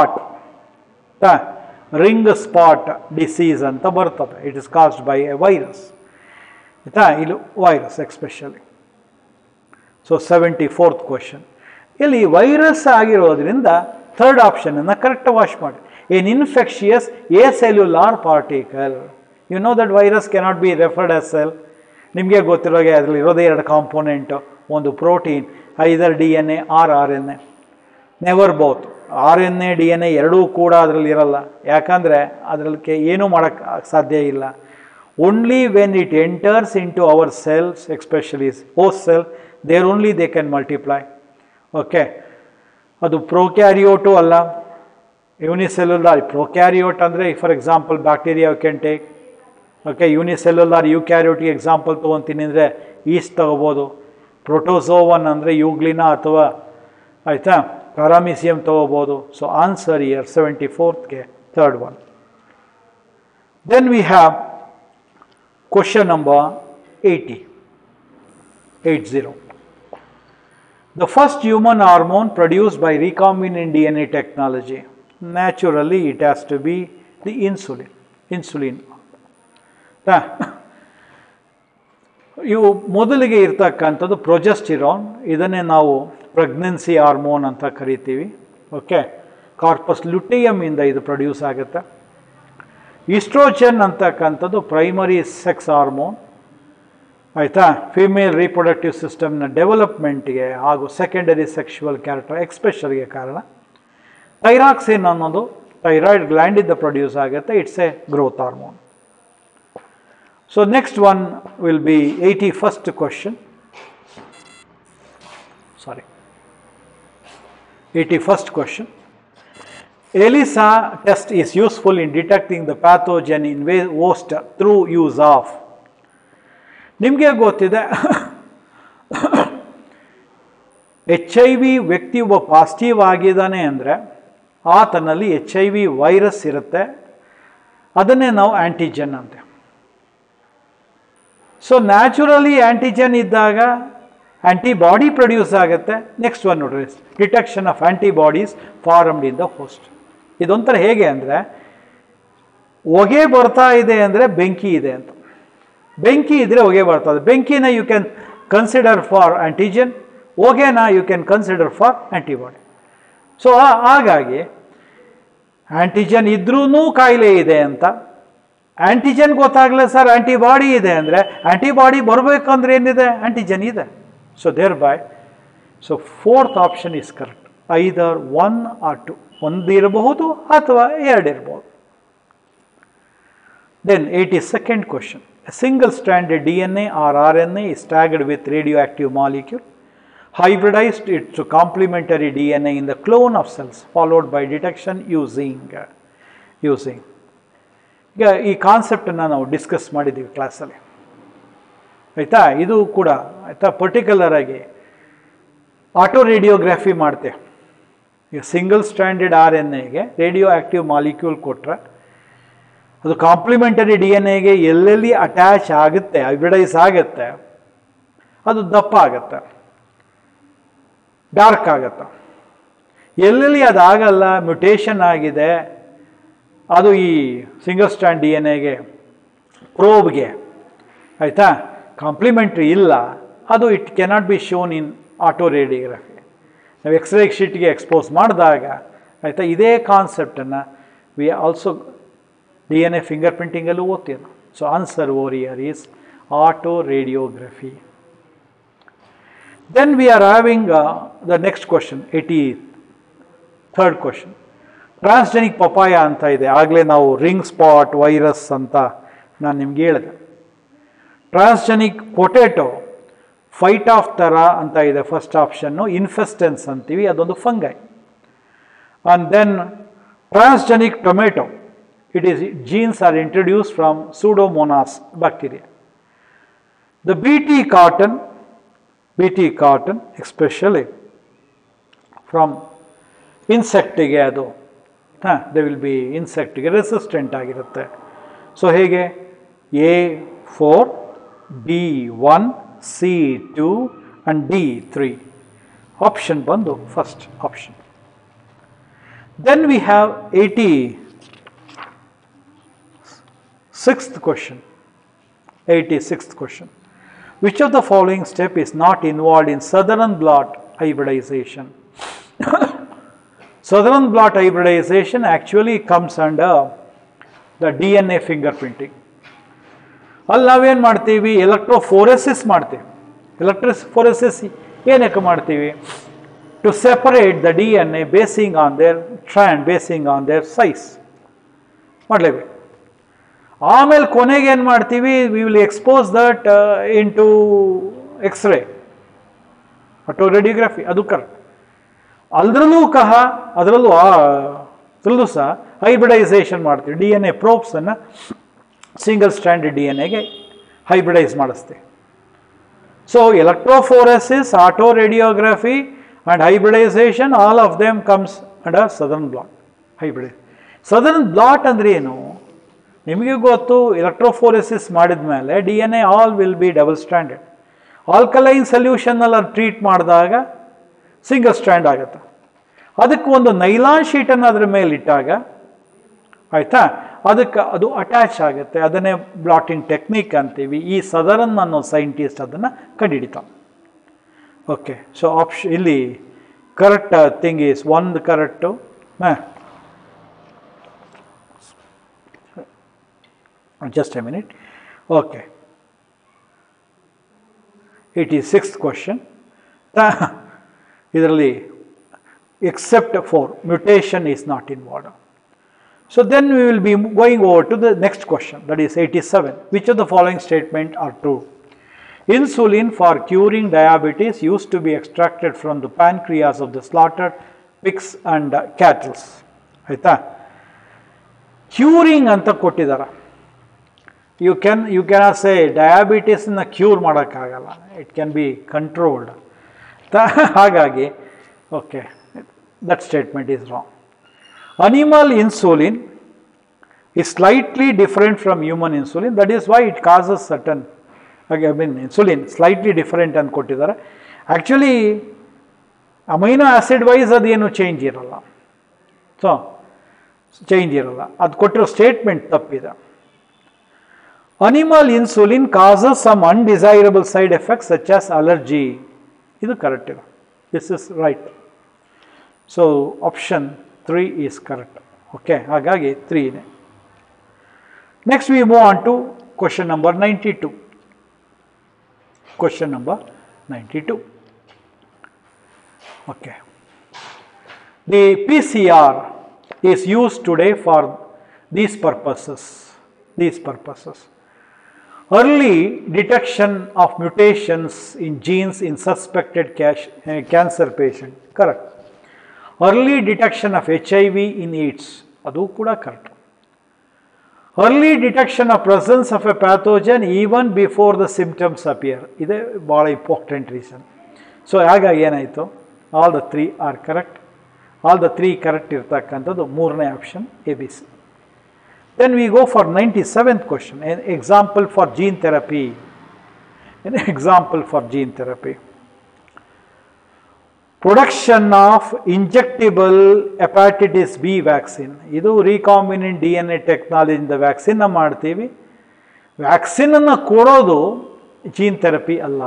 ಸ್ಪಾಟ್ ಡಿಸೀಸ್ ಅಂತ ಬರ್ತದೆ. It is caused by a virus, ಆಯಿತಾ, ಇದು virus especially. So 74th question. ಇಲ್ಲಿ ವೈರಸ್ ಆಗಿರೋದ್ರಿಂದ ಥರ್ಡ್ ಆಪ್ಷನನ್ನು ಕರೆಕ್ಟ್ ವಾಶ್ ಮಾಡಿ. An infectious acellular particle. You know that virus cannot be referred as cell. ನಿಮಗೆ ಗೊತ್ತಿರೋಗೆ ಅದರಲ್ಲಿ ಇರೋದೇ 2 ಕಾಂಪೋನೆಂಟು, ಒಂದು protein, either DNA or RNA. Never both. RNA DNA ಎರಡೂ ಕೂಡ ಅದರಲ್ಲಿ ಇರಲ್ಲ. ಯಾಕಂದರೆ ಅದಕ್ಕೆ ಏನೂ ಮಾಡೋಕ್ಕೆ ಸಾಧ್ಯ ಇಲ್ಲ. Only when it enters into our cells, especially host cell, there only they can multiply. Okay, ಅದು ಪ್ರೊಕ್ಯಾರಿಯೋಟು ಅಲ್ಲ, ಯೂನಿಸೆಲ್ಯುಲಾರ್. ಪ್ರೊಕ್ಯಾರಿಯೋಟ್ ಅಂದರೆ for example bacteria you can take. Okay, unicellular ಯುಕ್ಯಾರಿಯೋಟಿಗೆ ಎಕ್ಸಾಂಪಲ್ ತೊಗೊತೀನಿ ಅಂದರೆ ಈಸ್ಟ್ ತೊಗೋಬೋದು. ಪ್ರೋಟೋಸೋವನ್ ಅಂದರೆ ಯೂಗ್ಲಿನಾ ಅಥವಾ ಆಯಿತಾ ಪ್ಯಾರಾಮಿಸಿಯಮ್ ತೊಗೋಬೋದು. So answer here 74th third one. Then we have question number 80. The first human hormone produced by recombinant DNA technology. Naturally, it has to be the insulin. ಇವು ಮೊದಲಿಗೆ ಇರ್ತಕ್ಕಂಥದ್ದು ಪ್ರೊಜೆಸ್ಟಿರಾನ್. ಇದನ್ನೇ ನಾವು ಪ್ರೆಗ್ನೆನ್ಸಿ ಹಾರ್ಮೋನ್ ಅಂತ ಕರಿತೀವಿ. Okay, corpus ಲುಟಿಯಮ್ ಇಂದ ಇದು produce ಆಗುತ್ತೆ. ಈಸ್ಟ್ರೋಜನ್ ಅಂತಕ್ಕಂಥದ್ದು ಪ್ರೈಮರಿ ಸೆಕ್ಸ್ ಹಾರ್ಮೋನ್, ಆಯಿತಾ, ಫಿಮೇಲ್ ರಿಪ್ರೊಡಕ್ಟಿವ್ ಸಿಸ್ಟಮ್ನ ಡೆವಲಪ್ಮೆಂಟ್ಗೆ ಹಾಗೂ ಸೆಕೆಂಡರಿ ಸೆಕ್ಷುವಲ್ ಕ್ಯಾರೆಕ್ಟರ್ ಎಕ್ಸ್ಪ್ರೆಷನ್ಗೆ ಕಾರಣ. ಥೈರಾಕ್ಸಿನ್ ಅನ್ನೋದು ಥೈರಾಯ್ಡ್ ಗ್ಲ್ಯಾಂಡಿಂದ ಪ್ರೊಡ್ಯೂಸ್ ಆಗುತ್ತೆ. It's a growth hormone. So next one will be 81st question. 81st question. ELISA test is useful in detecting the pathogen in host through use of. ನಿಮಗೆ ಗೊತ್ತಿದೆ HIV ವ್ಯಕ್ತಿ ಒಬ್ಬ positive ಆಗಿದ್ದಾನೆ ಅಂದರೆ ಆತನಲ್ಲಿ HIV ವೈರಸ್ ಇರುತ್ತೆ, ಅದನ್ನೇ ನಾವು ಆ್ಯಂಟಿಜನ್ ಅಂತೆ. ಸೊ ನ್ಯಾಚುರಲಿ ಆ್ಯಂಟಿಜನ್ ಇದ್ದಾಗ ಆ್ಯಂಟಿಬಾಡಿ ಪ್ರೊಡ್ಯೂಸ್ ಆಗುತ್ತೆ. ನೆಕ್ಸ್ಟ್ ಒನ್ ನೋಡ್ರಿ, detection of antibodies formed in the host. ಇದೊಂಥರ ಹೇಗೆ ಅಂದರೆ, ಹೊಗೆ ಬರ್ತಾ ಇದೆ ಅಂದರೆ ಬೆಂಕಿ ಇದೆ ಅಂತ. ಬೆಂಕಿ ಇದ್ದರೆ ಹೊಗೆ ಬರ್ತದೆ. ಬೆಂಕಿನ you can consider for antigen, ಹೊಗೆನ you can consider for antibody. So ಹಾಗಾಗಿ ಆ್ಯಂಟಿಜನ್ ಇದ್ರೂ ಕಾಯಿಲೆ ಇದೆ ಅಂತ, ಆ್ಯಂಟಿಜನ್ ಗೊತ್ತಾಗಲ್ಲ ಸರ್ ಆ್ಯಂಟಿಬಾಡಿ ಇದೆ ಅಂದರೆ, ಆ್ಯಂಟಿಬಾಡಿ ಬರಬೇಕಂದ್ರೆ ಏನಿದೆ, ಆ್ಯಂಟಿಜನ್ ಇದೆ. So thereby, so fourth option is correct. Either 1 or 2, ಒಂದು ಇರಬಹುದು ಅಥವಾ 2 ಇರಬಹುದು. Then 82nd question. A single-stranded DNA or RNA is tagged with radioactive molecule, hybridized it to complementary DNA in the clone of cells, followed by detection using. ಈಗ ಈ ಕಾನ್ಸೆಪ್ಟನ್ನು ನಾವು discuss ಮಾಡಿದ್ದೀವಿ ಕ್ಲಾಸಲ್ಲಿ, ಆಯಿತಾ. ಇದು ಕೂಡ ಆಯಿತಾ ಪರ್ಟಿಕ್ಯುಲರ್ ಆಗಿ ಆಟೋ ರೇಡಿಯೋಗ್ರಫಿ ಮಾಡ್ತೇವೆ. ಈಗ ಸಿಂಗಲ್ ಸ್ಟ್ಯಾಂಡರ್ಡ್ RNAಗೆ ರೇಡಿಯೋ ಆ್ಯಕ್ಟಿವ್ ಮಾಲಿಕ್ಯೂಲ್ ಕೊಟ್ಟರೆ ಅದು ಕಾಂಪ್ಲಿಮೆಂಟರಿ DNA ಎಲ್ಲೆಲ್ಲಿ ಅಟ್ಯಾಚ್ ಆಗುತ್ತೆ, ಹೈಬ್ರಿಡೈಸ್ ಆಗುತ್ತೆ, ಅದು ದಪ್ಪ ಆಗುತ್ತೆ, ಡಾರ್ಕ್ ಆಗುತ್ತೆ. ಎಲ್ಲೆಲ್ಲಿ ಅದಾಗಲ್ಲ, ಮ್ಯುಟೇಷನ್ ಆಗಿದೆ, ಅದು ಈ ಸಿಂಗಲ್ ಸ್ಟ್ಯಾಂಡ್ DNA ಪ್ರೋಬ್ಗೆ ಆಯಿತಾ ಕಾಂಪ್ಲಿಮೆಂಟ್ರಿ ಇಲ್ಲ, ಅದು it cannot be shown in autoradiography. ನಾವು ಎಕ್ಸ್ರೇ ಶೀಟ್ಗೆ ಎಕ್ಸ್ಪೋಸ್ ಮಾಡಿದಾಗ ಆಯಿತಾ ಇದೇ ಕಾನ್ಸೆಪ್ಟನ್ನು ವಿ ಆಲ್ಸೋ DNA ಫಿಂಗರ್ ಪ್ರಿಂಟಿಂಗಲ್ಲೂ ಓದ್ತೀವಿ. So answer over here is autoradiography. Then we are having the next question, 83rd question. Transgenic papaya ಅಂತ ಇದೆ. ಆಗಲೇ ನಾವು ರಿಂಗ್ ಸ್ಪಾಟ್ ವೈರಸ್ ಅಂತ ನಾನು ನಿಮ್ಗೆ ಹೇಳಿದೆ. ಟ್ರಾನ್ಸ್ಜೆನಿಕ್ ಪೊಟೆಟೊ ಫೈಟ್ ಆಫ್ ಥರ ಅಂತ ಇದೆ ಫಸ್ಟ್ ಆಪ್ಷನ್ನು. ಇನ್ಫೆಸ್ಟೆನ್ಸ್ ಅಂತೀವಿ, ಅದೊಂದು fungi. And then transgenic tomato, it is genes are introduced from Pseudomonas bacteria. The BT cotton especially from insect ಗೆ ಅದು they will be insect ಗೆ resistant ಆಗಿರುತ್ತೆ. So ಹೇಗೆ A4, B1, C2 and D3 option ಬಂದು first option. Then we have 86th question. Which of the following step is not involved in southern blot hybridization? Southern blot hybridization actually comes under the DNA fingerprinting. ಅಲ್ಲಿ ನಾವೇನು ಮಾಡ್ತೀವಿ, electrophoresis ಮಾಡ್ತೀವಿ. Electrophoresis ಏನಕ್ಕೆ ಮಾಡ್ತೀವಿ? To separate the DNA basing on their strand, basing on their size ಮಾಡಲೇಬೇಕು. ಆಮೇಲೆ ಕೊನೆಗೆ ಏನು ಮಾಡ್ತೀವಿ, we will expose that into X-ray autoradiography. ಅದು ಕರೆಕ್ಟ್. ಅದರಲ್ಲೂ ಸಹ ಹೈಬ್ರಿಡೈಸೇಷನ್ ಮಾಡ್ತೀವಿ. DNA ಪ್ರೋಬ್ಸನ್ನು ಸಿಂಗಲ್ ಸ್ಟ್ಯಾಂಡರ್ಡ್ DNA ಹೈಬ್ರಿಡೈಸ್ ಮಾಡಿಸ್ತೀವಿ. So electrophoresis, autoradiography and hybridisation, all of them comes under Southern blot hybridise. Southern blot ಅಂದರೆ ಏನು ನಿಮಗೆ ಗೊತ್ತು. ಎಲೆಕ್ಟ್ರೋಫೋರೆಸಿಸ್ ಮಾಡಿದ ಮೇಲೆ DNA all will B double standard. Alkaline ಸೊಲ್ಯೂಷನ್ನೆಲ್ಲ ಟ್ರೀಟ್ ಮಾಡಿದಾಗ ಸಿಂಗಲ್ ಸ್ಟ್ಯಾಂಡ್ ಆಗುತ್ತೆ. ಅದಕ್ಕೆ ಒಂದು ನೈಲಾನ್ ಶೀಟನ್ನು ಅದರ ಮೇಲೆ ಇಟ್ಟಾಗ ಆಯಿತಾ, ಅದಕ್ಕೆ ಅದು ಅಟ್ಯಾಚ್ ಆಗುತ್ತೆ. ಅದನ್ನೇ ಬ್ಲಾಟಿಂಗ್ ಟೆಕ್ನಿಕ್ ಅಂತೀವಿ. ಈ ಸದರನ್ ಅನ್ನೋ ಸೈಂಟಿಸ್ಟ್ ಅದನ್ನು ಕಂಡುಹಿಡಿತಾನೆ. ಓಕೆ, ಸೊ ಇಲ್ಲಿ ಕರೆಕ್ಟ್ ಥಿಂಗ್ ಈಸ್ ಒಂದು correct. Just a minute. Okay. 86th question. ಇದರಲ್ಲಿ except for mutation is not involved. So then we will be going over to the next question, that is 87. Which of the following statements are true? Insulin for curing diabetes used to be extracted from the pancreas of the slaughtered pigs and cattle. ಆಯಿತಾ, curing ಅಂತ ಕೊಟ್ಟಿದ್ದಾರೆ. You cannot say ಡಯಾಬಿಟಿಸ್ನ cure ಮಾಡೋಕ್ಕಾಗಲ್ಲ, it can be controlled. ಹಾಗಾಗಿ okay, that statement is wrong. Animal insulin is slightly different from human insulin. That is why it causes certain, insulin slightly different and kottidare. Actually, amino acid wise adenu change iralla. So, change iralla. Adu kottiro statement tappide. Animal insulin causes some undesirable side effects such as allergy. Idu correct. This is right. So, option 3 is correct. Okay, hagagi 3 ide. Next we move on to question number 92. Question number 92. Okay. The PCR is used today for these purposes. Early detection of mutations in genes in suspected cancer patient. Correct. Early detection of HIV in AIDS. Adu kuda correct. Early detection of presence of a pathogen even before the symptoms appear. This is a very important reason. So, all the 3 are correct. All the 3 correct irtakkantadu moorne option ABC. Then we go for 97th question, an example for gene therapy. Production of injectable hepatitis B vaccine. Idu recombinant DNA technology in the vaccine ಮಾಡ್ತೀವಿ. Vaccine ಅನ್ನು ಕೊಡೋದು gene therapy ಅಲ್ಲ.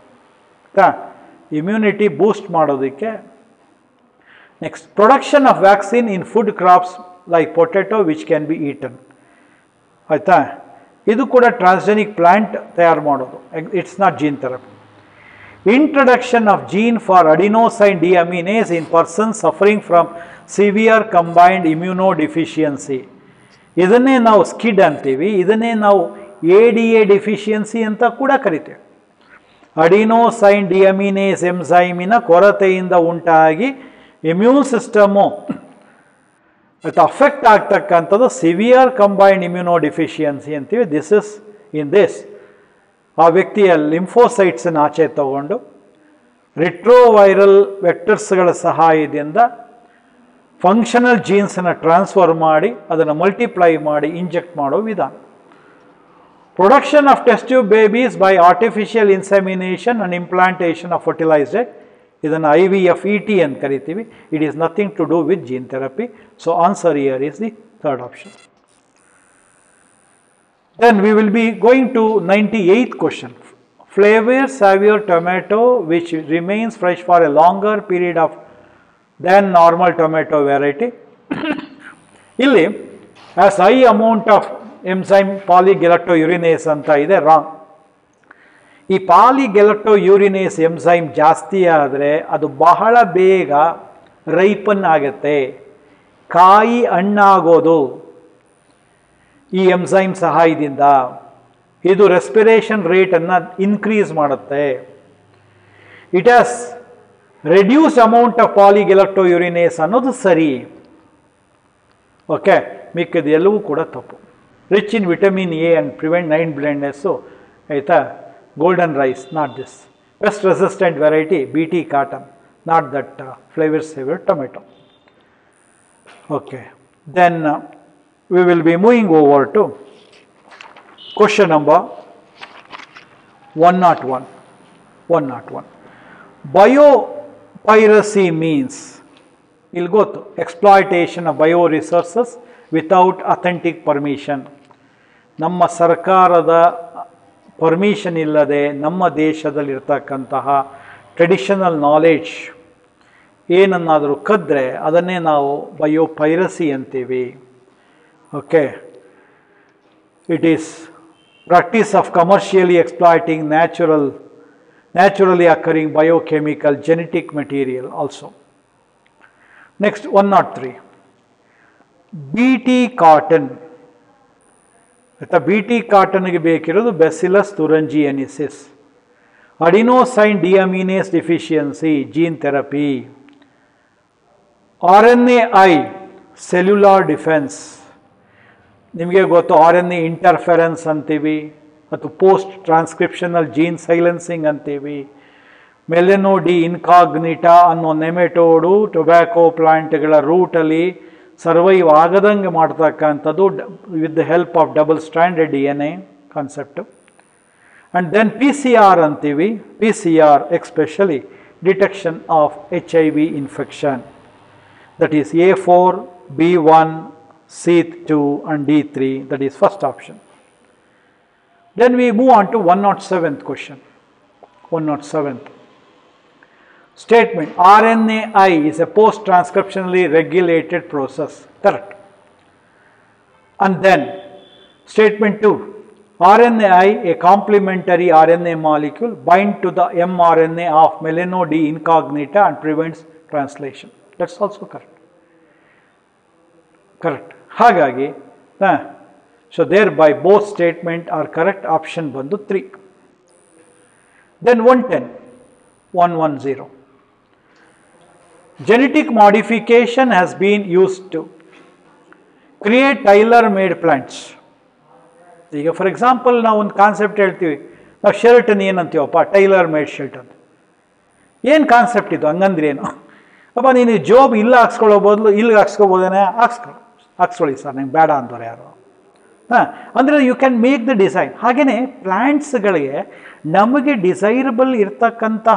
Immunity boost ಮಾಡೋದಕ್ಕೆ. Next, production of vaccine in food crops like potato which can be eaten. ಆಯ್ತಾ? ಇದು ಕೂಡ transgenic plant ತಯಾರು ಮಾಡೋದು. It's not gene therapy. Introduction of gene for adenosine deaminase in persons suffering from severe combined immunodeficiency. ಇದನ್ನೇ ನಾವು SCID ಅಂತೀವಿ. ಇದನ್ನೇ ನಾವು ADA deficiency ಅಂತ ಕೂಡ ಕರಿತೇವೆ. ಅಡಿನೋಸೈನ್ ಡಿಅಮಿನೇಸ್ ಎಂಜೈಮಿನ ಕೊರತೆಯಿಂದ ಉಂಟಾಗಿ ಇಮ್ಯೂನ್ ಸಿಸ್ಟಮು ಅಫೆಕ್ಟ್ ಆಗ್ತಕ್ಕಂಥದ್ದು ಸಿವಿಯರ್ ಕಂಬೈನ್ಡ್ ಇಮ್ಯುನೋ ಡಿಫಿಷಿಯನ್ಸಿ ಅಂತೀವಿ. ದಿಸ್ ಇಸ್ ಇನ್ ದಿಸ್ ಆ ವ್ಯಕ್ತಿಯ ಲಿಂಫೋಸೈಟ್ಸನ್ನು ಆಚೆ ತಗೊಂಡು ರಿಟ್ರೋವೈರಲ್ ವೆಕ್ಟರ್ಸ್ಗಳ ಸಹಾಯದಿಂದ ಫಂಕ್ಷನಲ್ ಜೀನ್ಸನ್ನು ಟ್ರಾನ್ಸ್ಫರ್ ಮಾಡಿ ಅದನ್ನು ಮಲ್ಟಿಪ್ಲೈ ಮಾಡಿ ಇಂಜೆಕ್ಟ್ ಮಾಡೋ ವಿಧಾನ. Production of test tube babies by artificial insemination and implantation of fertilized egg. ಇದನ್ನು IVF-ET ಅಂತ ಕರಿತೀವಿ. It is nothing to do with gene therapy. So answer here is the third option. Then we will be going to 98th question. Flavor Savior tomato which remains fresh for a longer period of than normal tomato variety. ಇಲ್ಲಿ has high amount of enzyme polygalacturonase ಅಂತ ಇದೆ. Wrong. ಈ ಪಾಲಿಗ್ಯಾಲಕ್ಟೋಯುರಿನೇಸ್ enzyme ಜಾಸ್ತಿ ಆದರೆ ಅದು ಬಹಳ ಬೇಗ ripen ಆಗುತ್ತೆ, ಕಾಯಿ ಹಣ್ಣಾಗೋದು ಈ ಎಂಜೈಮ್ ಸಹಾಯದಿಂದ. ಇದು ರೆಸ್ಪಿರೇಷನ್ ರೇಟನ್ನು ಇನ್ಕ್ರೀಸ್ ಮಾಡುತ್ತೆ. It has reduce amount of polygalacturonase ಅನ್ನೋದು ಸರಿ. ಓಕೆ, ಮಿಕ್ಕಿದ ಎಲ್ಲವೂ ಕೂಡ ತಪ್ಪು. Rich in vitamin A and prevent night blindness. So, golden rice, not this. Pest resistant variety, BT cotton, not that Flavor Savior tomato. Okay, then we will be moving over to question number 101. Biopiracy means, you'll go to exploitation of bioresources without authentic permission. ನಮ್ಮ ಸರ್ಕಾರದ permission ಇಲ್ಲದೆ ನಮ್ಮ ದೇಶದಲ್ಲಿರ್ತಕ್ಕಂತಹ traditional knowledge ಏನನ್ನಾದರೂ ಕದ್ದರೆ ಅದನ್ನೇ ನಾವು biopiracy ಅಂತೀವಿ. Okay, it is practice of commercially exploiting naturally occurring biochemical genetic material also. Next 103. BT cotton. BT ಕಾಟನ್ಗೆ ಬೇಕಿರೋದು Bacillus thuringiensis. Adenosine deaminase deficiency gene therapy. RNAi cellular defence. ನಿಮಗೆ ಗೊತ್ತು, RNA ಇಂಟರ್ಫೆರೆನ್ಸ್ ಅಂತೀವಿ, ಮತ್ತು ಪೋಸ್ಟ್ ಟ್ರಾನ್ಸ್ಕ್ರಿಪ್ಷನಲ್ ಜೀನ್ ಸೈಲೆನ್ಸಿಂಗ್ ಅಂತೀವಿ. ಮೆಲೆನೋಡಿ ಇನ್ಕಾಗ್ನಿಟಾ ಅನ್ನೋ ನೆಮೆಟೋಡು tobacco ಪ್ಲಾಂಟ್ಗಳ ರೂಟಲ್ಲಿ survive ಆಗದಂಗೆ ಮಾಡ್ತಕ್ಕಂಥದ್ದು with the help of double standard DNA concept. And then PCR ಅಂತೀವಿ. PCR especially detection of HIV infection, that is A4, B1, C2 and D3, that is first option. Then we move on to 107th question. 107th statement, RNAi is a post-transcriptionally regulated process. Correct. And then statement 2, RNAi, a complementary RNA molecule, bind to the mRNA of melano D incognita and prevents translation. That's also correct. Correct. ಹಾಗಾಗಿ so thereby both statement are correct. Option ಬಂದು 3. Then 110. Genetic modification has been used to create tailor-made plants. ಈಗ for example ನಾವು ಒಂದು concept ಹೇಳ್ತೀವಿ, ನಾವು ಶರ್ಟನ್ನು ಏನಂತೀವಪ್ಪ, tailor made shirt ಅಂತ. ಏನು ಕಾನ್ಸೆಪ್ಟ್ ಇದು? ಹಂಗಂದ್ರೆ ಏನು? ಅಪ್ಪ ನೀನು ಜಾಬ್ ಇಲ್ಲ ಹಾಕ್ಸ್ಕೊಳ್ಳೋ ಬದಲು ಇಲ್ಲಿಗೆ ಹಾಕ್ಸ್ಕೊಬೋದೇನೆ, ಹಾಕ್ಸ್ಕೊಳ್ಳಿ ಸರ್, ನಂಗೆ ಬೇಡ ಅಂತಾರೆ ಯಾರು. ಅಂದರೆ you can make the design. ಹಾಗೆಯೇ ಪ್ಲ್ಯಾಂಟ್ಸ್ಗಳಿಗೆ ನಮಗೆ ಡಿಸೈರಬಲ್ ಇರ್ತಕ್ಕಂತಹ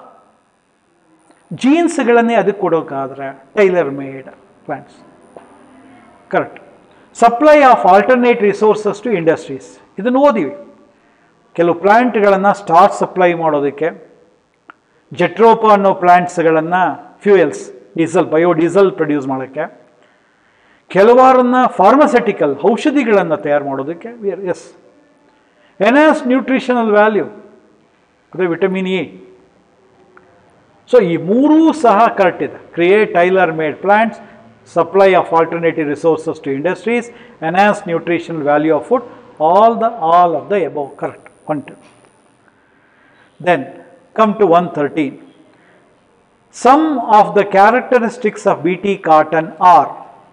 ಜೀನ್ಸ್ಗಳನ್ನೇ ಅದಕ್ಕೆ ಕೊಡೋಕ್ಕಾದ್ರೆ tailor made plants. Correct. Supply of alternate resources to industries, ಇದನ್ನು ಓದಿವಿ. ಕೆಲವು ಪ್ಲ್ಯಾಂಟ್ಗಳನ್ನು ಸ್ಟಾರ್ಚ್ ಸಪ್ಲೈ ಮಾಡೋದಕ್ಕೆ, ಜೆಟ್ರೋಪಾ ಅನ್ನೋ ಪ್ಲ್ಯಾಂಟ್ಸ್ಗಳನ್ನು ಫ್ಯೂಯಲ್ಸ್, ಡೀಸೆಲ್, ಬಯೋಡೀಸೆಲ್ ಪ್ರೊಡ್ಯೂಸ್ ಮಾಡೋಕ್ಕೆ, ಕೆಲವಾರನ್ನ ಫಾರ್ಮಸ್ಯೂಟಿಕಲ್ ಔಷಧಿಗಳನ್ನು ತಯಾರು ಮಾಡೋದಕ್ಕೆ. ಎಸ್, ಎನ್ಹಾನ್ಸ್ ನ್ಯೂಟ್ರಿಷನಲ್ ವ್ಯಾಲ್ಯೂ, ಅದೇ ವಿಟಮಿನ್ ಎ. ಸೊ ಈ ಮೂರೂ ಸಹ ಕರೆಕ್ಟ್ ಇದೆ. Create tailor made plants, supply of alternative resources to industries, enhance nutritional value of food, all of the above correct. 1. Then come to 113. Some of the characteristics of BT cotton are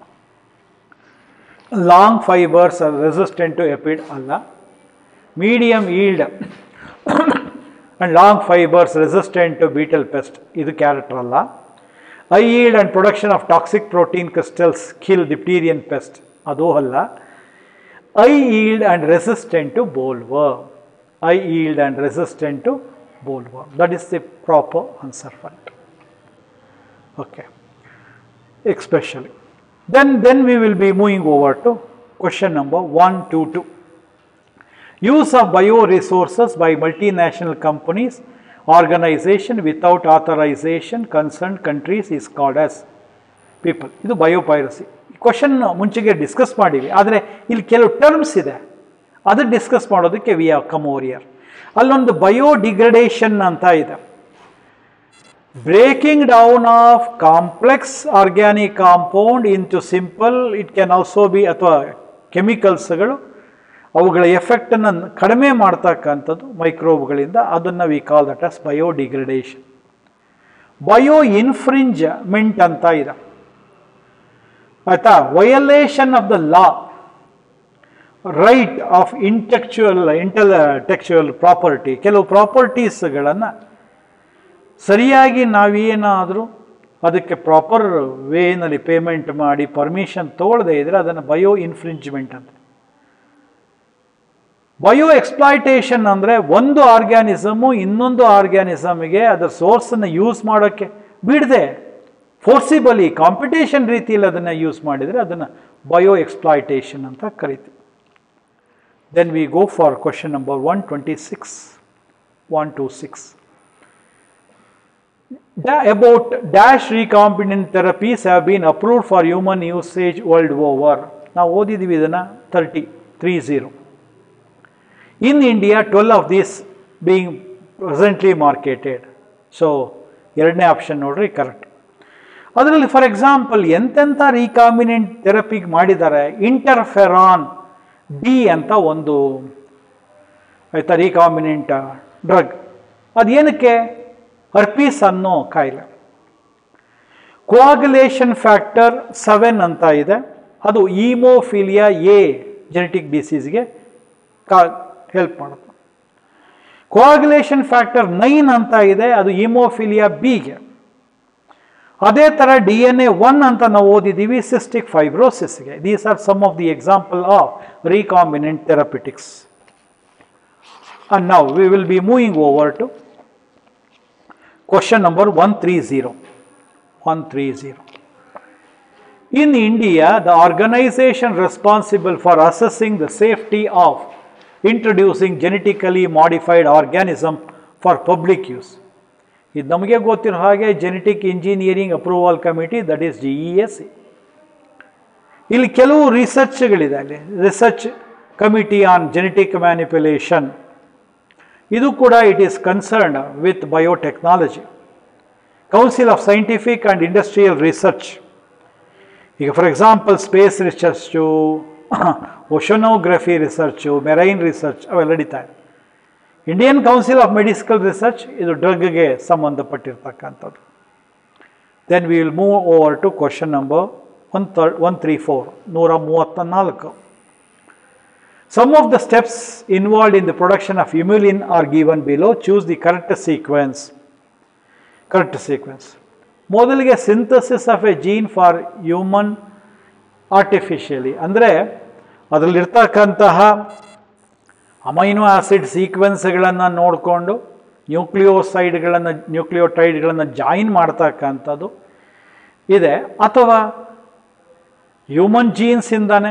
long fibers are resistant to aphid alla, medium yield and long fibers resistant to beetle pest, idu character alla, high yield and production of toxic protein crystals kill diphtherian pest, adu alla, high yield and resistant to bollworm, high yield and resistant to bollworm, that is the proper answer for it. Okay, especially then we will be moving over to question number 122. Use of bioresources by multinational companies, organization without authorization concerned countries is called as people. ಇದು biopiracy. Question ಮುಂಚೆಗೆ discuss ಮಾಡಿವಿ, ಆದರೆ ಇಲ್ಲಿ ಕೆಲವು terms ಇದೆ, ಅದು discuss ಮಾಡೋದಕ್ಕೆ we have come over here. ಅಲ್ಲೊಂದು ಬಯೋಡಿಗ್ರೇಡೇಷನ್ ಅಂತ ಇದೆ. Breaking down of complex organic compound into simple, it can also be, ಅಥವಾ ಕೆಮಿಕಲ್ಸ್ಗಳು ಅವುಗಳ ಎಫೆಕ್ಟನ್ನು ಕಡಿಮೆ ಮಾಡ್ತಕ್ಕಂಥದ್ದು ಮೈಕ್ರೋಬ್ಗಳಿಂದ, ಅದನ್ನು we call that as biodegradation. Bio infringement ಅಂತ ಇದೆ, ಆಯಿತಾ. Violation of the law, right of intellectual property, ಕೆಲವು ಪ್ರಾಪರ್ಟೀಸ್ಗಳನ್ನು ಸರಿಯಾಗಿ ನಾವೇನಾದರೂ ಅದಕ್ಕೆ ಪ್ರಾಪರ್ ವೇನಲ್ಲಿ ಪೇಮೆಂಟ್ ಮಾಡಿ ಪರ್ಮಿಷನ್ ತೊಗೊಳ್ಳದೇ ಇದ್ದರೆ ಅದನ್ನು ಬಯೋ ಇನ್ಫ್ರಿಂಜ್ಮೆಂಟ್ ಅಂತ. ಬಯೋ ಎಕ್ಸ್ಪ್ಲಾಯ್ಟೇಷನ್ ಅಂದರೆ ಒಂದು ಆರ್ಗ್ಯಾನಿಸಮು ಇನ್ನೊಂದು ಆರ್ಗ್ಯಾನಿಸಮ್ಗೆ ಅದರ ಸೋರ್ಸನ್ನು ಯೂಸ್ ಮಾಡೋಕ್ಕೆ ಬಿಡದೆ ಫೋರ್ಸಿಬಲಿ ಕಾಂಪಿಟೇಷನ್ ರೀತಿಯಲ್ಲಿ ಅದನ್ನು ಯೂಸ್ ಮಾಡಿದರೆ ಅದನ್ನು ಬಯೋ ಎಕ್ಸ್ಪ್ಲಾಯ್ಟೇಷನ್ ಅಂತ ಕರಿತೀವಿ. Then we go for question number 126. About dash recombinant therapies have been approved for human usage world over. ನಾವು ಓದಿದ್ದೀವಿ ಇದನ್ನು 30. In India, 12 of these being presently marketed. ಸೊ ಎರಡನೇ ಆಪ್ಷನ್ ನೋಡ್ರಿ ಕರೆಕ್ಟ್. ಅದರಲ್ಲಿ ಫಾರ್ ಎಕ್ಸಾಂಪಲ್ ಎಂತೆಂಥ recombinant ಥೆರಪಿಗೆ ಮಾಡಿದ್ದಾರೆ. ಇಂಟರ್ಫೆರಾನ್ ಡಿ ಅಂತ ಒಂದು ಆಯಿತಾ ರೀಕಾಂಬಿನೆಂಟ್ ಡ್ರಗ್, ಅದೇನಕ್ಕೆ? ಹರ್ಪೀಸ್ ಅನ್ನೋ ಕಾಯಿಲೆ. ಕೋಆಗುಲೇಷನ್ ಫ್ಯಾಕ್ಟರ್ 7 ಅಂತ ಇದೆ, ಅದು ಈಮೋಫಿಲಿಯಾ ಎ ಜೆನೆಟಿಕ್ ಡಿಸೀಸ್ಗೆ ಹೆಲ್ಪ್ ಮಾಡುತ್ತೆ. ಕೋಆಗುಲೇಷನ್ ಫ್ಯಾಕ್ಟರ್ 9 ಅಂತ ಇದೆ, ಅದು ಈಮೋಫಿಲಿಯಾ ಬಿಗೆ. ಅದೇ ಥರ DNA 1 ಅಂತ ನಾವು ಓದಿದ್ದೀವಿ ಸಿಸ್ಟಿಕ್ ಫೈಬ್ರೋಸಿಸ್ಗೆ. These are some of the example of recombinant therapeutics. And now we will be moving over to question number 130. 130. In India, the organization responsible for assessing the safety of introducing genetically modified organism for public use. ಇದು ನಮಗೆ ಗೊತ್ತಿರೋ ಹಾಗೆ genetic engineering approval committee, that is GESC. ಇಲ್ಲಿ ಕೆಲವು ರಿಸರ್ಚ್ಗಳಿದೆ. ಅಲ್ಲಿ research committee on genetic manipulation, ಇದು ಕೂಡ it is concerned with biotechnology. Council of scientific and industrial research, ಈಗ for example space research, oceanography research, marine research ಅವೆಲ್ಲ ನಡೀತಾ ಇದೆ. Indian council of medical research ಇದು ಡ್ರಗ್ಗೆ ಸಂಬಂಧಪಟ್ಟಿರ್ತಕ್ಕಂಥದ್ದು. Then we will move over to question number 134, 134. Some of the steps involved in the production of humulin are given below. Choose the correct sequence. Correct sequence. ಮೊದಲಿಗೆ synthesis of a gene for human artificially, ಅಂದರೆ ಅದರಲ್ಲಿರ್ತಕ್ಕಂತಹ amino acid ಸೀಕ್ವೆನ್ಸ್ಗಳನ್ನು ನೋಡಿಕೊಂಡು ನ್ಯೂಕ್ಲಿಯೋಟೈಡ್ಗಳನ್ನು join ಮಾಡ್ತಕ್ಕಂಥದ್ದು ಇದೆ, ಅಥವಾ human ಜೀನ್ಸಿಂದಾನೆ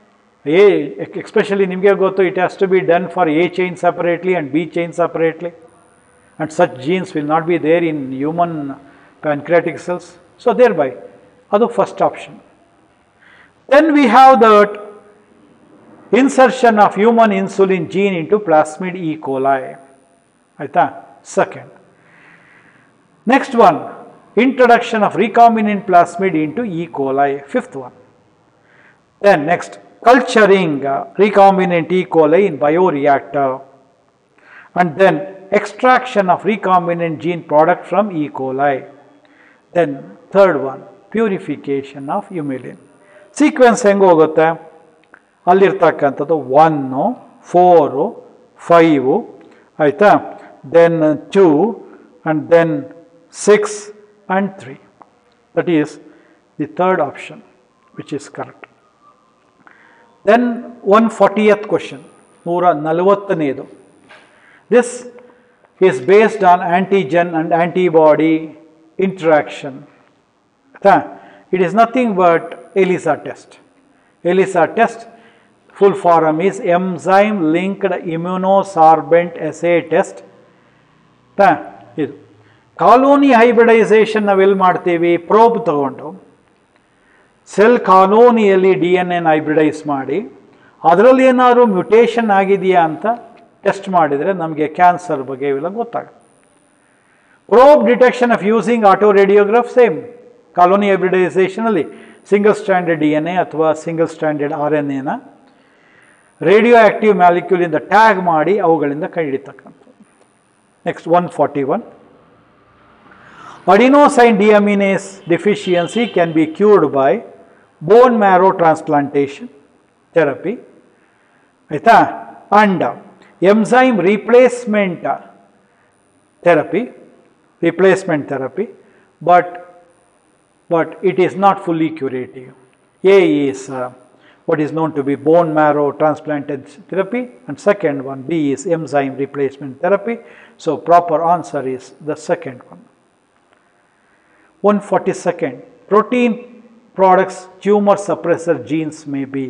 especially ನಿಮಗೆ ಗೊತ್ತು, it has to be done for A chain separately and B chain separately, and such genes will not be there in human pancreatic cells. So thereby, ಅದು first option. Then we have that insertion of human insulin gene into plasmid E. coli. ಆಯಿತಾ? Second. Next one, introduction of recombinant plasmid into E. coli. Fifth one. Then next, culturing recombinant E. coli in bioreactor, and then extraction of recombinant gene product from E. coli. Then third one, purification of humulin. Sequence ಹೆಂಗೆ ಹೋಗುತ್ತೆ? ಅಲ್ಲಿರ್ತಕ್ಕಂಥದ್ದು 1, 4, 5, ಆಯಿತಾ, then 2, and then 6 and 3. That is the third option, which is correct. Then 140th question, 140ನೇದು. This is based on antigen and antibody interaction. It is nothing but ELISA test. ELISA test, full form is enzyme linked immunosorbent assay test. ಇದು colony hybridisation ನಾವೆಲ್ಲಿ ಮಾಡ್ತೀವಿ? Probe ತಗೊಂಡು cell ಕಾಲೋನಿಯಲ್ಲಿ DNA hybridise ಮಾಡಿ ಅದರಲ್ಲಿ ಏನಾದರೂ mutation ಆಗಿದೆಯಾ ಅಂತ ಟೆಸ್ಟ್ ಮಾಡಿದರೆ ನಮಗೆ ಕ್ಯಾನ್ಸರ್ ಬಗ್ಗೆ ಇವೆಲ್ಲ ಗೊತ್ತಾಗುತ್ತೆ. Probe detection of using autoradiograph, same colony ಹೈಬ್ರಿಡೈಸೇಷನಲ್ಲಿ ಸಿಂಗಲ್ ಸ್ಟ್ಯಾಂಡರ್ಡ್ DNA ಅಥವಾ ಸಿಂಗಲ್ ಸ್ಟ್ಯಾಂಡರ್ಡ್ RNAನ ರೇಡಿಯೋ ಆಕ್ಟಿವ್ ಮ್ಯಾಲಿಕ್ಯೂಲಿಂದ ಟ್ಯಾಗ್ ಮಾಡಿ ಅವುಗಳಿಂದ ಕಂಡುಹಿಡಿತಕ್ಕಂಥದ್ದು. Next 141, adenosine deaminase deficiency can be cured by bone marrow transplantation therapy, ಆಯಿತಾ, and enzyme replacement therapy, but it is not fully curative. A is what is known to be bone marrow transplanted therapy, and second one, B, is enzyme replacement therapy. So proper answer is the second one. 142nd, protein products tumor suppressor genes may be.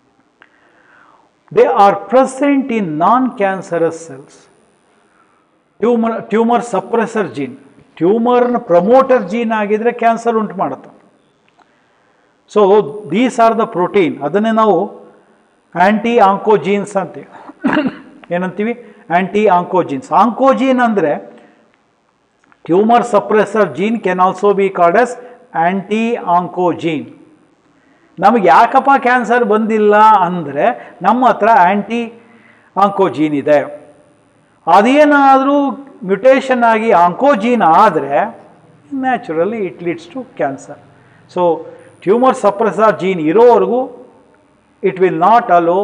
They are present in non-cancerous cells. Tumor suppressor gene, tumour promoter gene ಆಗಿದ್ರೆ cancer ಉಂಟು ಮಾಡುತ್ತೆ. So these are the protein, ಅದನ್ನೇ ನಾವು aunty ಆಂಕೋಜೀನ್ಸ್ ಅಂತೀವಿ. ಏನಂತೀವಿ? Aunty oncogenes. Oncogene ಅಂದರೆ tumour suppressor gene can also be called as anti oncogene. ನಮಗೆ ಯಾಕಪ್ಪ ಕ್ಯಾನ್ಸರ್ ಬಂದಿಲ್ಲ ಅಂದರೆ ನಮ್ಮ ಹತ್ರ ಆಂಟಿ ಆಂಕೋಜೀನ್ ಇದೆ. ಅದೇನಾದರೂ ಮ್ಯುಟೇಷನ್ ಆಗಿ ಆಂಕೋಜೀನ್ ಆದರೆ naturally it leads to cancer. So tumour suppressor gene ಇರೋವರೆಗೂ it will not allow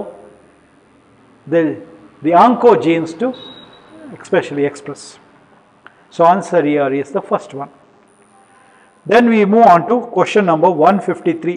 the oncogenes to especially express. So answer here is the first one. Then we move on to question number 153.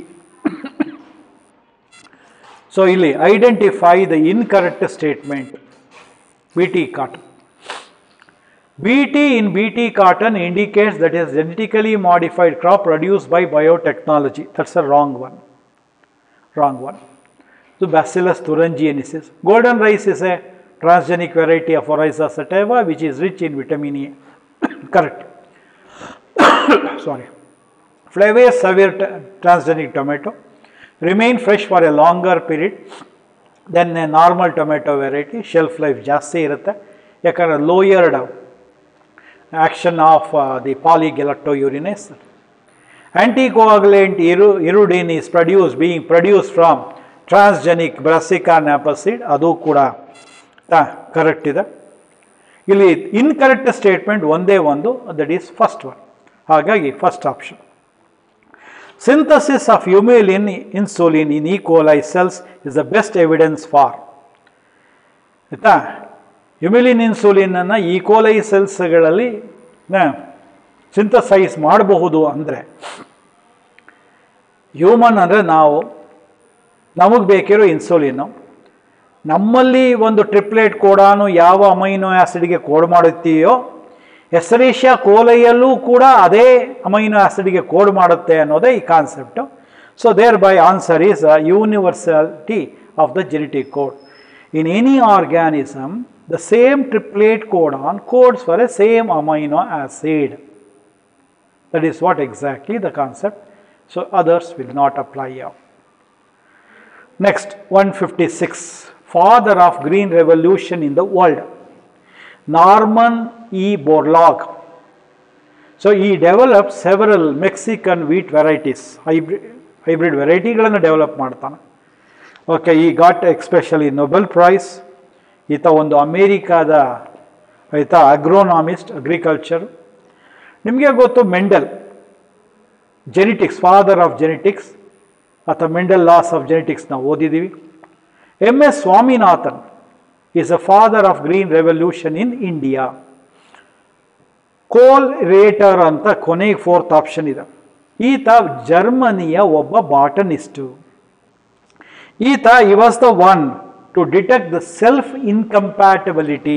So, ಇಲ್ಲಿ identify the incorrect statement. BT cotton. BT in BT cotton indicates that is genetically modified crop produced by biotechnology. That's a wrong one. Wrong one. So, Bacillus thuringiensis. Golden rice is a transgenic variety of Oryza sativa which is rich in vitamin A. Correct. Sorry. Flavius severe transgenic tomato remain fresh for a longer period than a normal tomato variety. Shelf life ಜಾಸ್ತಿ ಇರುತ್ತೆ ಯಾಕಂದರೆ lowered action of the polygalactourinase. Anticoagulant iridine is being produced from transgenic Brassica nappa seed. ಅದು ಕೂಡ correct ಇದೆ. ಇಲ್ಲಿ incorrect statement ಒಂದೇ ಒಂದು, that is first one. ಹಾಗಾಗಿ first option. Synthesis of humulin insulin in E. coli cells is the best evidence for. ಆಯಿತಾ, Humulin insulin ಅನ್ನು E. coli ಸೆಲ್ಸ್ಗಳಲ್ಲಿ ಸಿಂಥಸೈಸ್ ಮಾಡಬಹುದು ಅಂದರೆ, ಹ್ಯೂಮನ್ ಅಂದರೆ ನಮಗೆ ಬೇಕಿರೋ ಇನ್ಸುಲಿನ್ನು ನಮ್ಮಲ್ಲಿ ಒಂದು ಟ್ರಿಪ್ಲೆಟ್ ಕೋಡಾನು ಯಾವ ಅಮೈನೋ ಆ್ಯಸಿಡ್ಗೆ ಕೋಡ್ ಮಾಡುತ್ತೀಯೋ ಎಸ್ಚೆರಿಷಿಯಾ ಕೋಲೈಯಲ್ಲೂ ಕೂಡ ಅದೇ ಅಮೈನೋ ಆ್ಯಸಿಡ್ಗೆ ಕೋಡ್ ಮಾಡುತ್ತೆ ಅನ್ನೋದೇ ಈ concept. So thereby answer is universality of the genetic code. In any organism the same triplet codon codes for a same amino acid. That is what exactly the concept. So others will not apply here. Next, 156. Father of green revolution in the world, Norman E. Borlaug. So he developed several Mexican wheat varieties, hybrid varietyಗಳನ್ನು develop ಮಾಡ್ತಾನೆ. Okay, ಈ got especially Nobel prize. ಈತ ಒಂದು ಅಮೇರಿಕಾದ agronomist, agriculture. ನಿಮಗೆ ಗೊತ್ತು Mendel, genetics, father of genetics ಅಥವಾ Mendel laws of genetics ನಾವು ಓದಿದ್ದೀವಿ. MS Swaminathan is a father of green revolution in India. ಕೋಲ್ ರೇಟರ್ ಅಂತ ಕೊನೆಗೆ ಫೋರ್ತ್ ಆಪ್ಷನ್ ಇದೆ. ಈತ ಜರ್ಮನಿಯ ಒಬ್ಬ ಬಾಟನಿಸ್ಟು. ಈತ he was the one to detect the self incompatibility.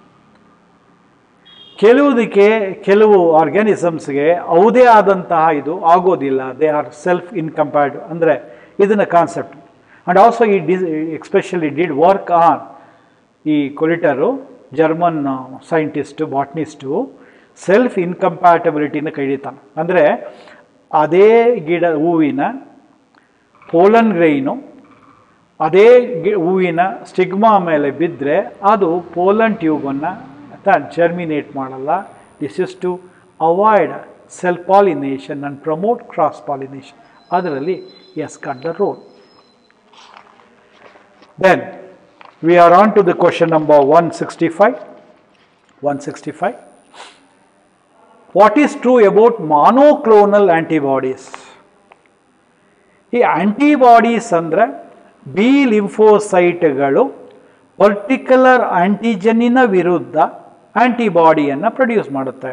ಕೆಲವು ಆರ್ಗ್ಯಾನಿಸಮ್ಸ್ಗೆ ಯಾವುದೇ ಆದಂತಹ ಇದು ಆಗೋದಿಲ್ಲ, ದೇ ಆರ್ ಸೆಲ್ಫ್ ಇನ್ಕಂಪ್ಯಾಟಿಬಲ್ ಅಂದರೆ ಇದನ್ನ concept. And also he especially did work on ಈ ಕೊಲಿಟರು, ಜರ್ಮನ್ ಸೈಂಟಿಸ್ಟು, ಬಾಟ್ನಿಸ್ಟು, ಸೆಲ್ಫ್ ಇನ್ಕಂಪ್ಯಾಟಬಿಲಿಟಿನ ಕೈಡಿತಾನೆ. ಅಂದರೆ ಅದೇ ಹೂವಿನ ಪೋಲನ್ ಗ್ರೈನು ಅದೇ ಹೂವಿನ ಸ್ಟಿಗ್ಮಾ ಮೇಲೆ ಬಿದ್ದರೆ ಅದು ಪೋಲನ್ ಟ್ಯೂಬನ್ನು ಜರ್ಮಿನೇಟ್ ಮಾಡಲ್ಲ. This is to avoid self pollination and promote cross pollination. ಅದರಲ್ಲಿ S got the role. Then we are on to the question number 165. 165. What is true about monoclonal antibodies? ಈ antibodies ಅಂದರೆ B ಲಿಂಫೋಸೈಟ್ಗಳು particular ಆಂಟಿಜನ್ನಿನ ವಿರುದ್ಧ ಆಂಟಿಬಾಡಿಯನ್ನು produce ಮಾಡುತ್ತೆ.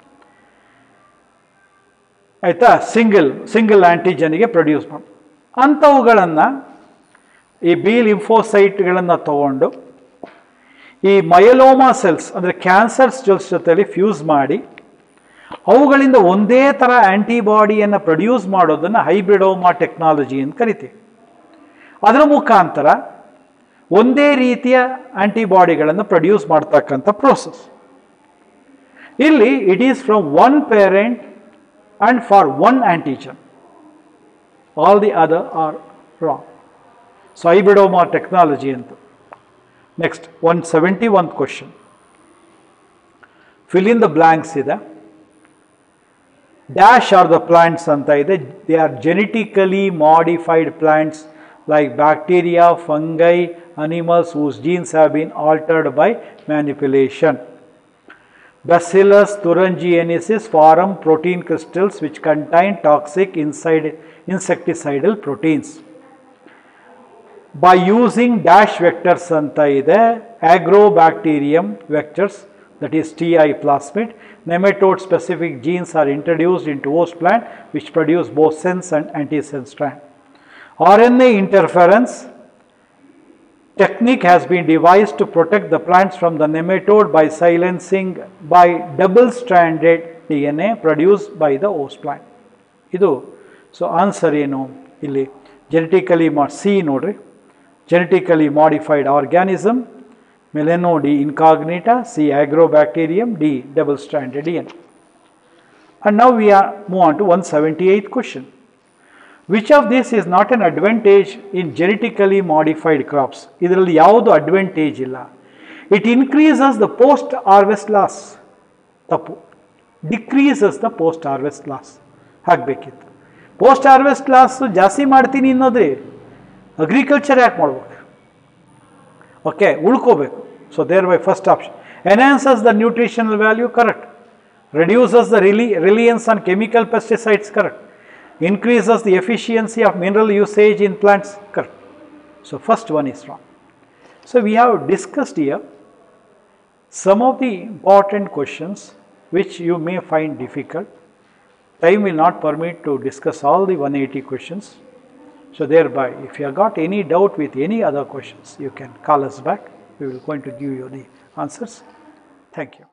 ಆಯಿತಾ, single ಆಂಟಿಜನ್ಗೆ produce ಮಾಡಿ ಅಂಥವುಗಳನ್ನು ಈ ಬಿ ಲಿಂಫೋಸೈಟ್ಗಳನ್ನು ತಗೊಂಡು ಈ ಮಯಲೋಮಾ ಸೆಲ್ಸ್ ಅಂದರೆ ಕ್ಯಾನ್ಸರ್ ಸೆಲ್ಸ್ ಜೊತೆಲಿ ಫ್ಯೂಸ್ ಮಾಡಿ ಅವುಗಳಿಂದ ಒಂದೇ ಥರ ಆ್ಯಂಟಿಬಾಡಿಯನ್ನು ಪ್ರೊಡ್ಯೂಸ್ ಮಾಡೋದನ್ನು ಹೈಬ್ರಿಡೋಮಾ ಟೆಕ್ನಾಲಜಿ ಅಂತ ಕರಿತೀವಿ. ಅದರ ಮುಖಾಂತರ ಒಂದೇ ರೀತಿಯ ಆ್ಯಂಟಿಬಾಡಿಗಳನ್ನು ಪ್ರೊಡ್ಯೂಸ್ ಮಾಡ್ತಕ್ಕಂಥ ಪ್ರೋಸೆಸ್. ಇಲ್ಲಿ it is from one parent and for one antigen. All the other are wrong. So hybridoma technology ಅಂತ. Next 171 question. Fill in the blanks ಇದೆ. ಡ್ಯಾಶ್ ಆರ್ ದ ಪ್ಲಾಂಟ್ಸ್ ಅಂತ ಇದೆ. They are genetically modified plants like bacteria, fungi, animals whose genes have been altered by manipulation. Bacillus thuringiensis form protein crystals which contain toxic insecticidal proteins. By using dash vectors anta ide, agrobacterium vectors that is TI plasmid. Nematode specific genes are introduced into host plant which produce both sense and antisense strand. RNA interference technique has been devised to protect the plants from the nematode by silencing by double-stranded DNA produced by the host plant. So answer illi genetically C nodri, genetically modified organism, Melano D incognita, C agrobacterium, D double-stranded DNA. And now we move on to 178th question. Which of this is not an advantage in genetically modified crops? Idralli yavadu advantage illa. It increases the post-harvest loss. Tappu. Decreases the post-harvest loss. Hagbekiತ್ತು. Post-harvest loss ಜಾಸ್ತಿ ಮಾಡ್ತೀನಿ ಅನ್ನೋದ್ರೆ agriculture ಯಾಕೆ ಮಾಡಬೇಕು? Okay, ಉಳ್ಕೋಬೇಕು. So thereby first option. Enhances the nutritional value, correct. Reduces the reliance on chemical pesticides, correct. Increases the efficiency of mineral usage in plants, correct. So first one is wrong. So we have discussed here some of the important questions which you may find difficult. Time will not permit to discuss all the 180 questions. So thereby, if you have got any doubt with any other questions, you can call us back. We will going to give you the answers. Thank you.